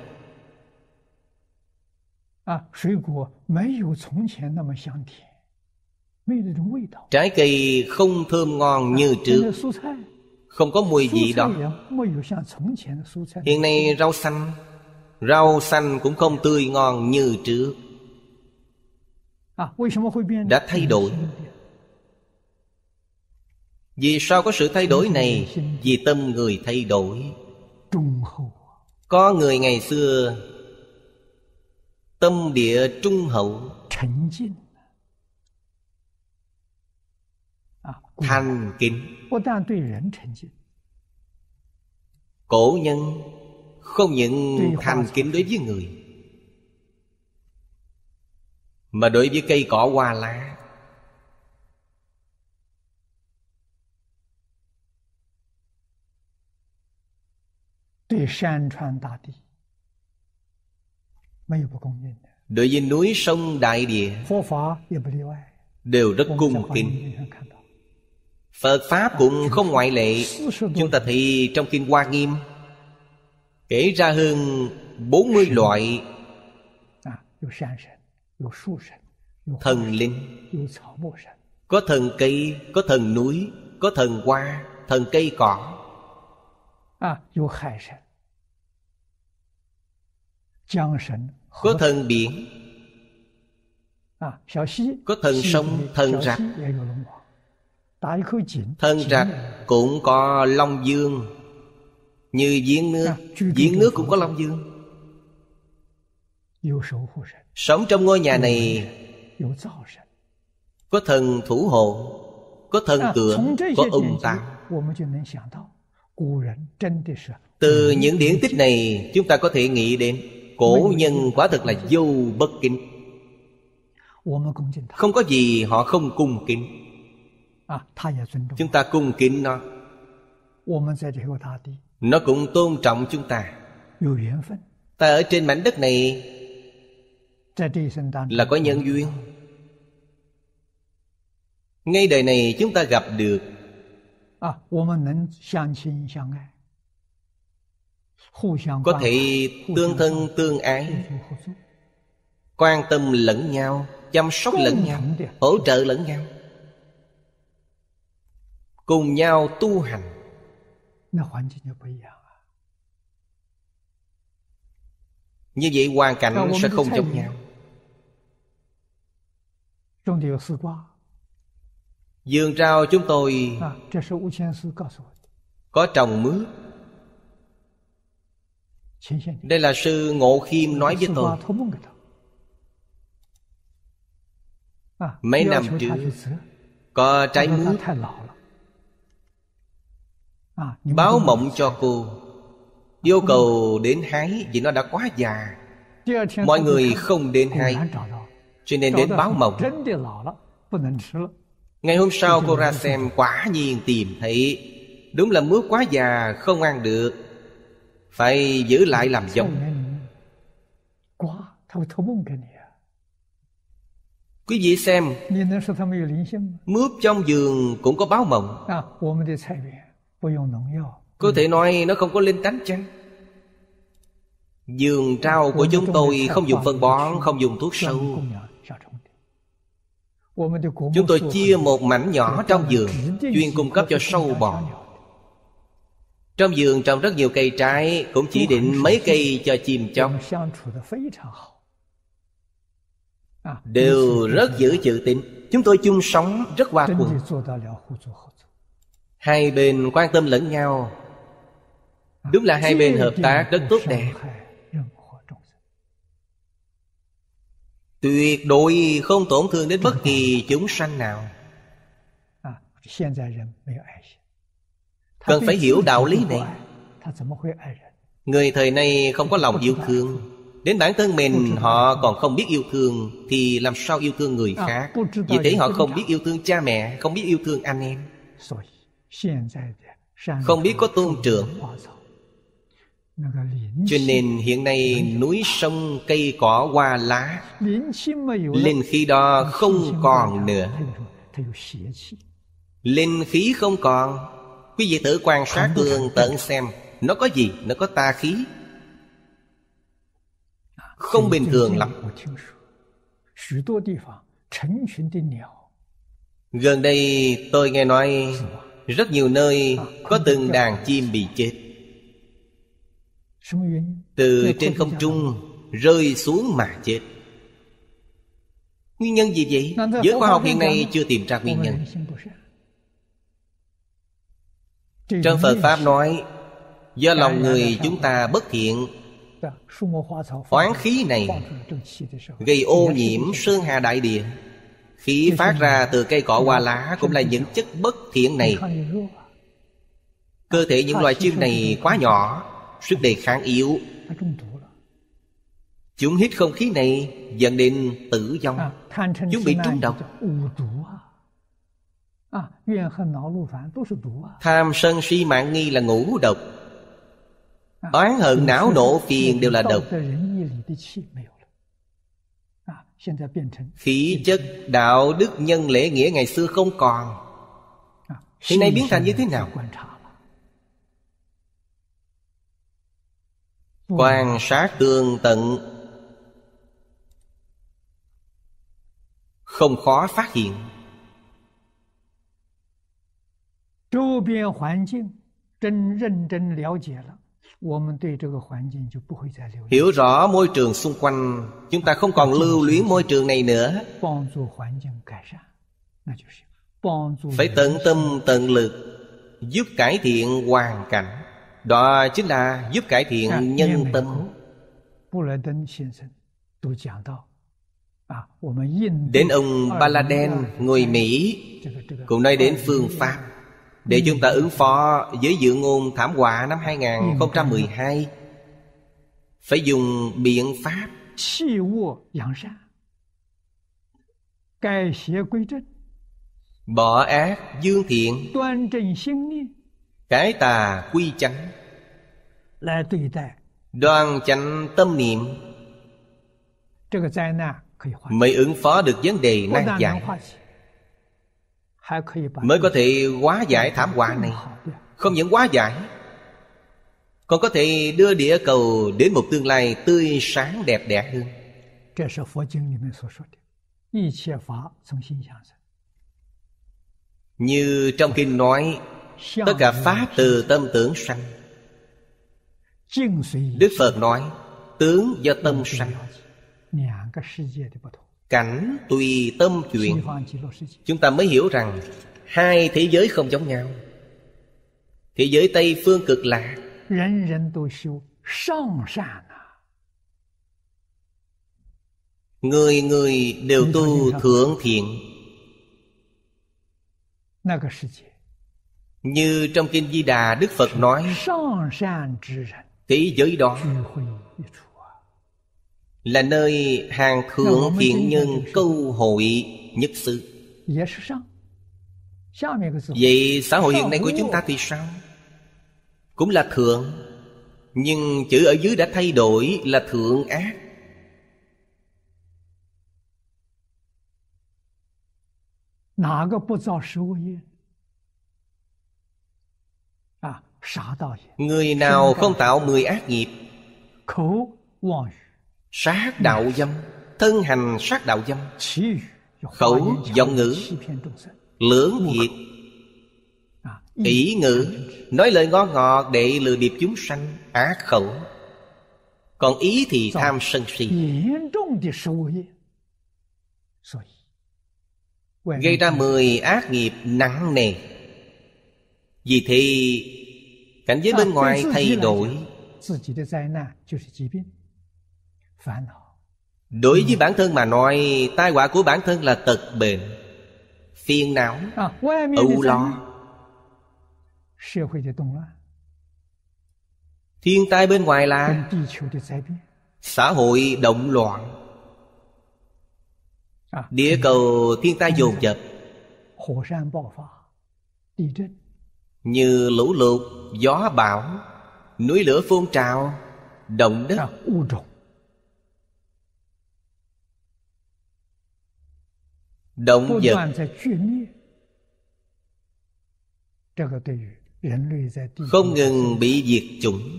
水果没有从前那么香甜，没有那种味道。 Trái cây không thơm ngon như 现在 trước, 蔬菜， không có mùi 蔬 vị 菜 đó. 也没有像从前的蔬菜。 Hiện nay rau xanh cũng không tươi ngon như trước, 为什么会变？ đã thay đổi. Vì sao có sự thay đổi này? Vì tâm người thay đổi. 忠厚， Có người ngày xưa tâm địa trung hậu, 沉静， thành kính. 不但对人沉静， Cổ nhân không những Tuy thành hoa kính đối với người, mà đối với cây cỏ hoa lá. 对山川大地没有不恭敬的， Đối với núi sông đại địa 佛法也不例外。 đều rất 我们在 cung 华严 kính. 经上看到， Phật Pháp cũng không ngoại lệ. 40 Chúng 多 ta thấy trong Kinh Hoa Nghiêm kể ra hơn 40 loại 有山神，有树神，有花 thần 神， linh. 有草木神， Có thần cây, có thần núi, có thần hoa, thần cây cỏ, 有海神、江神、 có 河 thần biển, 小溪， có thần 溪 sông, 里 thần 小 rạch. 溪也有龙王，打一口井， Thần 井 rạch 也 cũng có Long Dương. Như giếng nước, giếng nước cũng có Long Dương. 有守护神， Sống trong ngôi nhà này 有灶神。 có thần thủ hộ, có thần 从 tượng, 这 có 些 ông 典籍 táo. 我们就能想到，古人真的是 Từ những điển tích này chúng ta có thể nghĩ đến cổ nhân quả thật là vô bất kính. 我们恭敬他， Không có gì họ không cung kính. 他也尊重。 Chúng ta cung kính nó, 我们在这个大地 nó cũng tôn trọng chúng ta. 有缘分， Ta ở trên mảnh đất này 在这一生当中 là có nhân duyên. Ngay đời này chúng ta gặp được, 我们能相亲相爱， có thể tương thân tương ái, quan tâm lẫn nhau, chăm sóc lẫn nhau, hỗ trợ lẫn nhau, cùng nhau tu hành. Như vậy hoàn cảnh sẽ không giống nhau. Vườn rau chúng tôi có trồng mướp. Đây là sư Ngộ Khiêm nói với tôi. Mấy năm trước có trái mướp, báo mộng cho cô, yêu cầu đến hái vì nó đã quá già. Mọi người không đến hái, cho nên đến báo mộng. Ngày hôm sau cô ra xem, quả nhiên tìm thấy đúng là mướp quá già, không ăn được, phải giữ lại làm giống. Quý vị xem, mướp trong vườn cũng có báo mộng. Có thể nói nó không có linh tánh chăng? Vườn rau của chúng tôi không dùng phân bón, không dùng thuốc sâu. Chúng tôi chia một mảnh nhỏ trong vườn, chuyên cung cấp cho sâu bò. Trong vườn trồng rất nhiều cây trái, cũng chỉ định mấy cây cho chim chóc, đều rất giữ chữ tín. Chúng tôi chung sống rất hòa thuận, hai bên quan tâm lẫn nhau. Đúng là hai bên hợp tác rất tốt đẹp, tuyệt đối không tổn thương đến bất kỳ chúng sanh nào. Cần phải hiểu đạo lý này. Người thời nay không có lòng yêu thương, đến bản thân mình họ còn không biết yêu thương, thì làm sao yêu thương người khác? Vì thế họ không biết yêu thương cha mẹ, không biết yêu thương anh em, không biết có tôn trưởng. Cho nên hiện nay núi sông cây cỏ hoa lá, linh khí đó không còn nữa. Linh khí không còn. Quý vị tự quan sát tường tận xem, nó có gì? Nó có tà khí, không bình thường lắm. Gần đây tôi nghe nói rất nhiều nơi có từng đàn chim bị chết, từ trên không trung rơi xuống mà chết. Nguyên nhân gì vậy? Giới khoa học hiện nay chưa tìm ra nguyên nhân. Trong Phật Pháp nói, do lòng người chúng ta bất thiện, oán khí này gây ô nhiễm sơn hà đại địa. Khí phát ra từ cây cỏ hoa lá cũng là những chất bất thiện này. Cơ thể những loài chim này quá nhỏ, sức đề kháng yếu, chúng hít không khí này dẫn đến tử vong. Chúng bị trúng độc. Tham sân si mạn nghi là ngũ độc. Oán hận não nộ phiền đều là độc. Khí chất đạo đức nhân lễ nghĩa ngày xưa không còn, hiện nay biến thành như thế nào? Quan sát tường tận, không khó phát hiện. Hiểu rõ môi trường xung quanh, chúng ta không còn lưu luyến môi trường này nữa. Phải tận tâm tận lực giúp cải thiện hoàn cảnh. Đó chính là giúp cải thiện nhân tâm. Đến ông Baladen người Mỹ cũng nói đến phương pháp để chúng ta ứng phó với dự ngôn thảm họa năm 2012. Phải dùng biện pháp bỏ ác dương thiện, cải tà quy chánh, đoan chánh tâm niệm, mới ứng phó được vấn đề nan giải, mới có thể hóa giải thảm họa này. Không những hóa giải, còn có thể đưa địa cầu đến một tương lai tươi sáng đẹp đẽ hơn. 这是佛经里面所说的，一切法从心想生。 Như trong kinh nói, tất cả pháp từ tâm tưởng sanh. Đức Phật nói, tướng do tâm sanh, cảnh tùy tâm chuyển. Chúng ta mới hiểu rằng hai thế giới không giống nhau. Thế giới Tây phương cực lạc, người người đều tu thượng thiện. Như trong kinh Di Đà, Đức Phật nói, thế giới đó là nơi hàng thượng thiện nhân câu hội nhất xứ. Vậy xã hội hiện nay của chúng ta thì sao? Cũng là thượng, nhưng chữ ở dưới đã thay đổi là thượng ác. Người nào không tạo 10 ác nghiệp? Sát đạo dâm, thân hành sát đạo dâm, khẩu vọng ngữ, lưỡng thiệt, ỷ ngữ, nói lời ngon ngọt để lừa bịp chúng sanh, ác khẩu. Còn ý thì tham sân si, gây ra 10 ác nghiệp nặng nề. Vì thế cảnh giới bên ngoài thay đổi. Đối với bản thân mà nói, tai họa của bản thân là tật bệnh, phiền não, ưu lo. Thiên tai bên ngoài là xã hội động loạn, địa cầu thiên tai dồn dập, như lũ lụt, gió bão, núi lửa phun trào, động đất. Động vật không ngừng bị diệt chủng.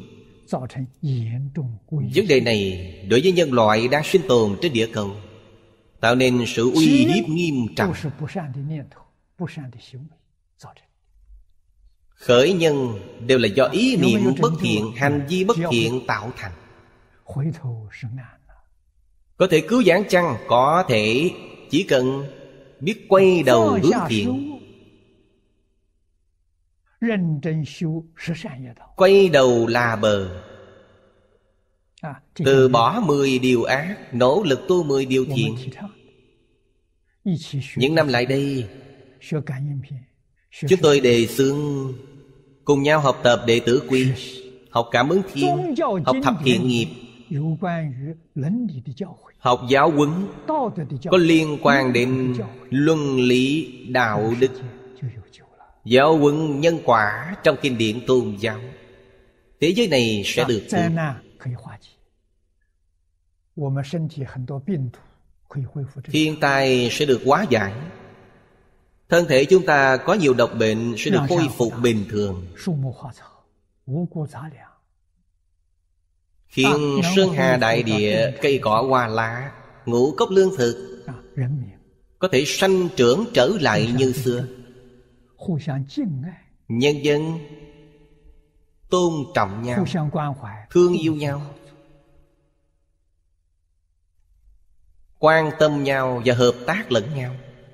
Vấn đề này đối với nhân loại đang sinh tồn trên địa cầu tạo nên sự uy hiếp nghiêm trọng. Khởi nhân đều là do ý niệm bất thiện, hành vi bất thiện tạo thành. Có thể cứu vãn chăng? Có thể, chỉ cần biết quay đầu hướng thiện. Quay đầu là bờ. Từ bỏ 10 điều ác, nỗ lực tu 10 điều thiện. Những năm lại đây, chúng tôi đề xướng cùng nhau học tập Đệ Tử Quy, học Cảm Ứng Thiên, học Thập Thiện Nghiệp, học giáo huấn có liên quan đến luân lý đạo đức, giáo huấn nhân quả trong kinh điển tôn giáo. Thế giới này sẽ được cứu. Thiên tai sẽ được hóa giải. Thân thể chúng ta có nhiều độc bệnh sẽ được khôi phục bình thường. Khiến sơn hà đại địa, cây cỏ hoa lá, ngũ cốc lương thực có thể sanh trưởng trở lại như xưa. Nhân dân tôn trọng nhau, thương yêu nhau, quan tâm nhau và hợp tác lẫn nhau.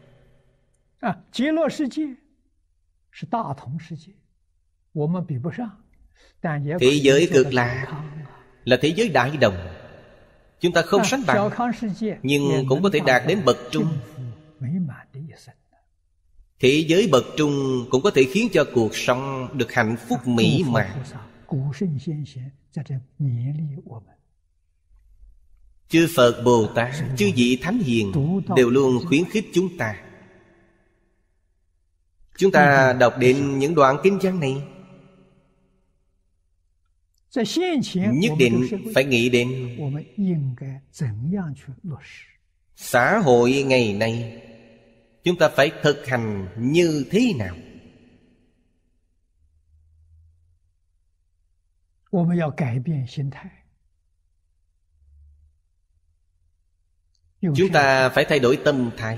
Thế giới cực lạc là thế giới đại đồng. Chúng ta không sánh bằng, nhưng cũng có thể đạt đến bậc trung. Thế giới bậc trung cũng có thể khiến cho cuộc sống được hạnh phúc mỹ mãn. Chư Phật Bồ Tát, chư vị Thánh Hiền đều luôn khuyến khích chúng ta. Chúng ta đọc đến những đoạn kinh văn này, nhất định phải nghĩ đến xã hội ngày nay chúng ta phải thực hành như thế nào. Chúng ta phải thay đổi tâm thái,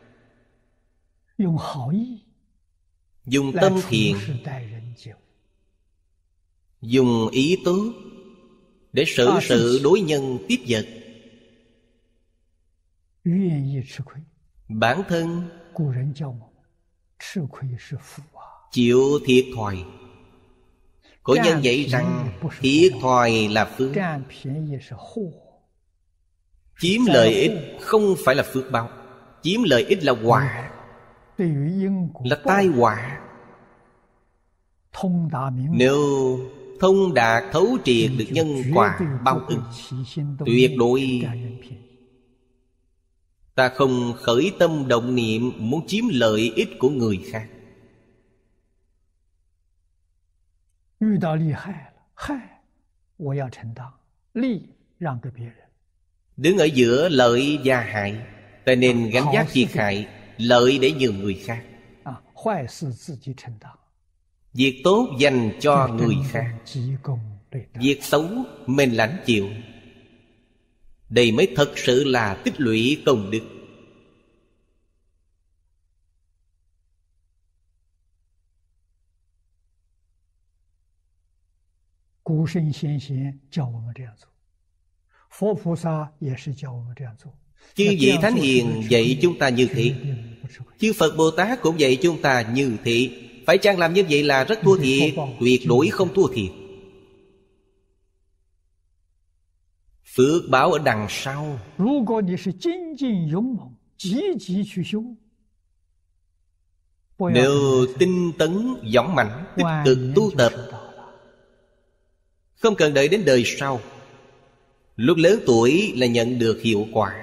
dùng tâm thiện, dùng ý tốt để xử sự đối nhân tiếp vật. Bản thân chịu thiệt thòi. Cổ nhân dạy rằng thiệt thòi là phước, chiếm lợi ích không phải là phước báo. Chiếm lợi ích là quả, là tai họa. Nếu thông đạt thấu triệt được nhân quả báo ứng, tuyệt đối ta không khởi tâm động niệm muốn chiếm lợi ích của người khác. Đứng ở giữa lợi và hại, ta nên gánh vác thiệt hại. Lợi để nhường người khác, việc tốt dành cho người khác, việc xấu mình lãnh chịu. Đây mới thật sự là tích lũy công đức. Chư vị Thánh Hiền dạy chúng ta như thế, chư Phật Bồ Tát cũng dạy chúng ta như thế. Phải chăng làm như vậy là rất thua thiệt? Tuyệt đối không thua thiệt. Phước báo ở đằng sau. Nếu tinh tấn dũng mãnh, tích cực tu tập, không cần đợi đến đời sau, lúc lớn tuổi là nhận được hiệu quả.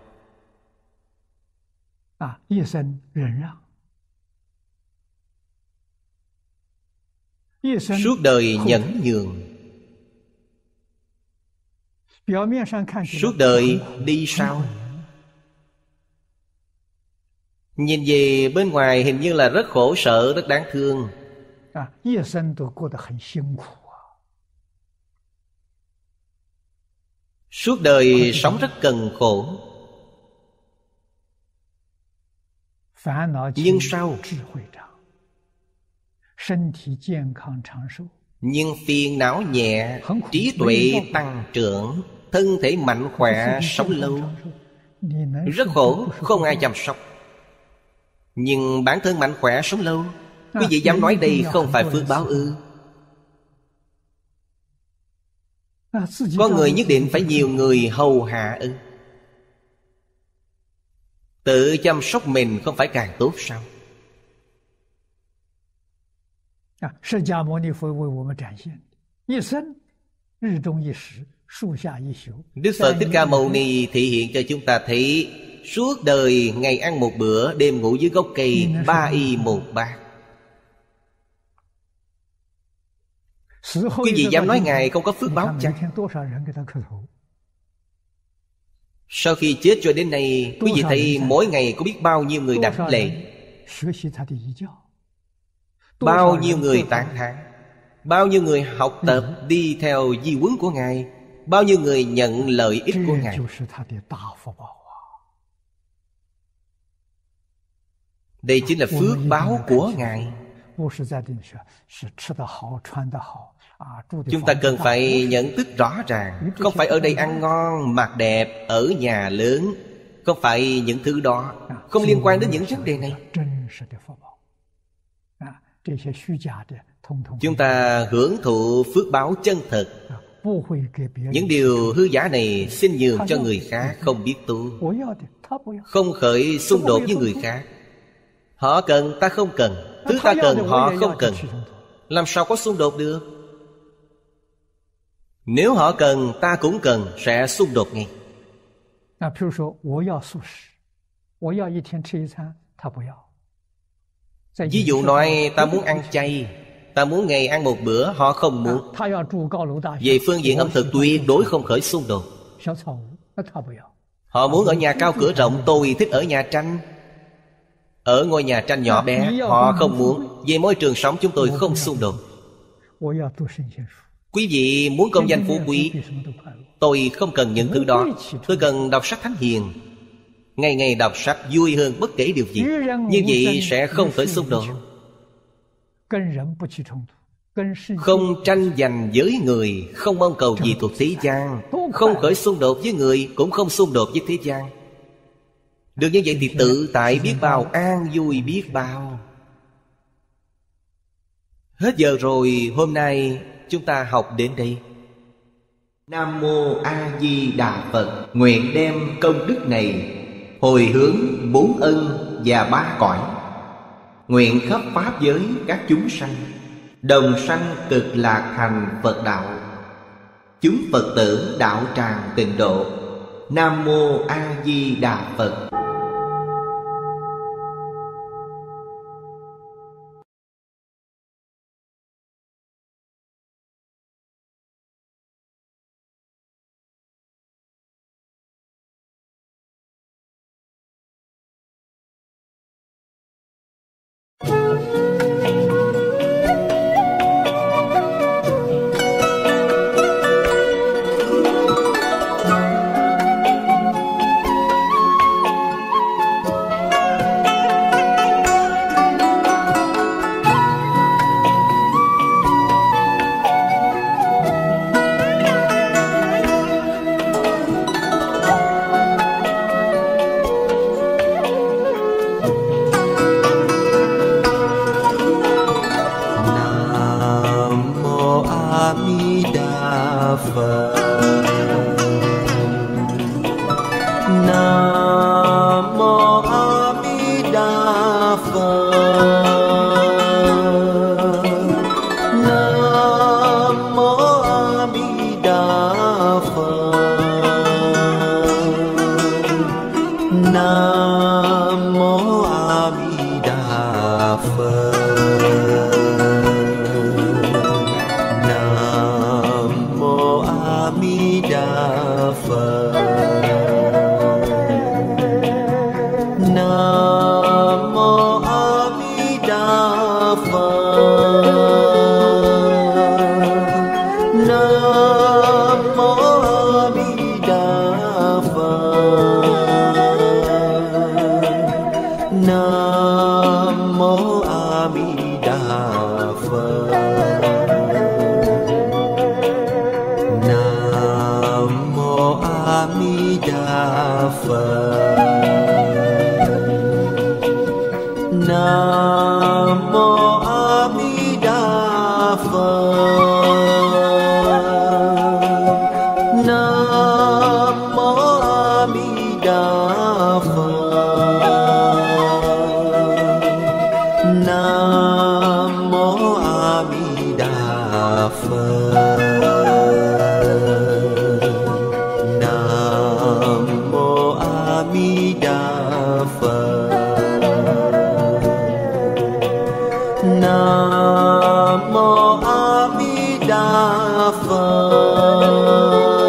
Suốt đời nhẫn nhường, suốt đời đi sau. Nhìn về bên ngoài hình như là rất khổ sở, rất đáng thương. Suốt đời sống rất cần khổ. Nhưng sau nhưng phiền não nhẹ, trí tuệ tăng trưởng, thân thể mạnh khỏe, sống lâu. Rất khổ, không ai chăm sóc. Nhưng bản thân mạnh khỏe, sống lâu. Quý vị dám nói đây không phải phước báo ư? Con người nhất định phải nhiều người hầu hạ ư? Tự chăm sóc mình không phải càng tốt sao? Đức Phật Thích Ca Mâu Ni thể hiện cho chúng ta thấy suốt đời ngày ăn một bữa, đêm ngủ dưới gốc cây, 3 y 1 bát. Quý vị dám nói Ngài không có phước báo chăng? Sau khi chết cho đến nay, quý vị thấy mỗi ngày có biết bao nhiêu người đảnh lễ, bao nhiêu người tán thán, bao nhiêu người học tập đi theo di huấn của Ngài, bao nhiêu người nhận lợi ích của Ngài. Đây chính là phước báo của Ngài. Chúng ta cần phải nhận thức rõ ràng, không phải ở đây ăn ngon, mặc đẹp, ở nhà lớn, không phải những thứ đó, không liên quan đến những vấn đề này. Chúng ta hưởng thụ phước báo chân thật. Những điều hư giả này xin nhường cho người khác, không biết tu, không khởi xung đột với người khác. Họ cần, ta không cần. Thứ ta cần, họ không cần. Làm sao có xung đột được? Nếu họ cần, ta cũng cần, sẽ xung đột ngay. Ví dụ nói ta muốn ăn chay, ta muốn ngày ăn một bữa, họ không muốn. Về phương diện ẩm thực tuyệt đối không khởi xung đột. Họ muốn ở nhà cao cửa rộng, tôi thích ở nhà tranh. Ở ngôi nhà tranh nhỏ bé, họ không muốn. Về môi trường sống chúng tôi không xung đột. Quý vị muốn công danh phú quý, tôi không cần những thứ đó. Tôi cần đọc sách thánh hiền. Ngày ngày đọc sách vui hơn bất kể điều gì. Như vậy sẽ không khởi xung đột, không tranh giành với người, không mong cầu gì thuộc thế gian, không khởi xung đột với người, cũng không xung đột với thế gian. Được như vậy thì tự tại biết bao, an vui biết bao. Hết giờ rồi, hôm nay chúng ta học đến đây. Nam Mô A Di Đà Phật. Nguyện đem công đức này hồi hướng 4 ân và 3 cõi, nguyện khắp pháp giới các chúng sanh đồng sanh cực lạc thành Phật đạo. Chúng Phật tử đạo tràng tịnh độ. Nam Mô A Di Đà Phật.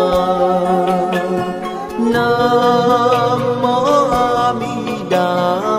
Nam Mô A Di Đà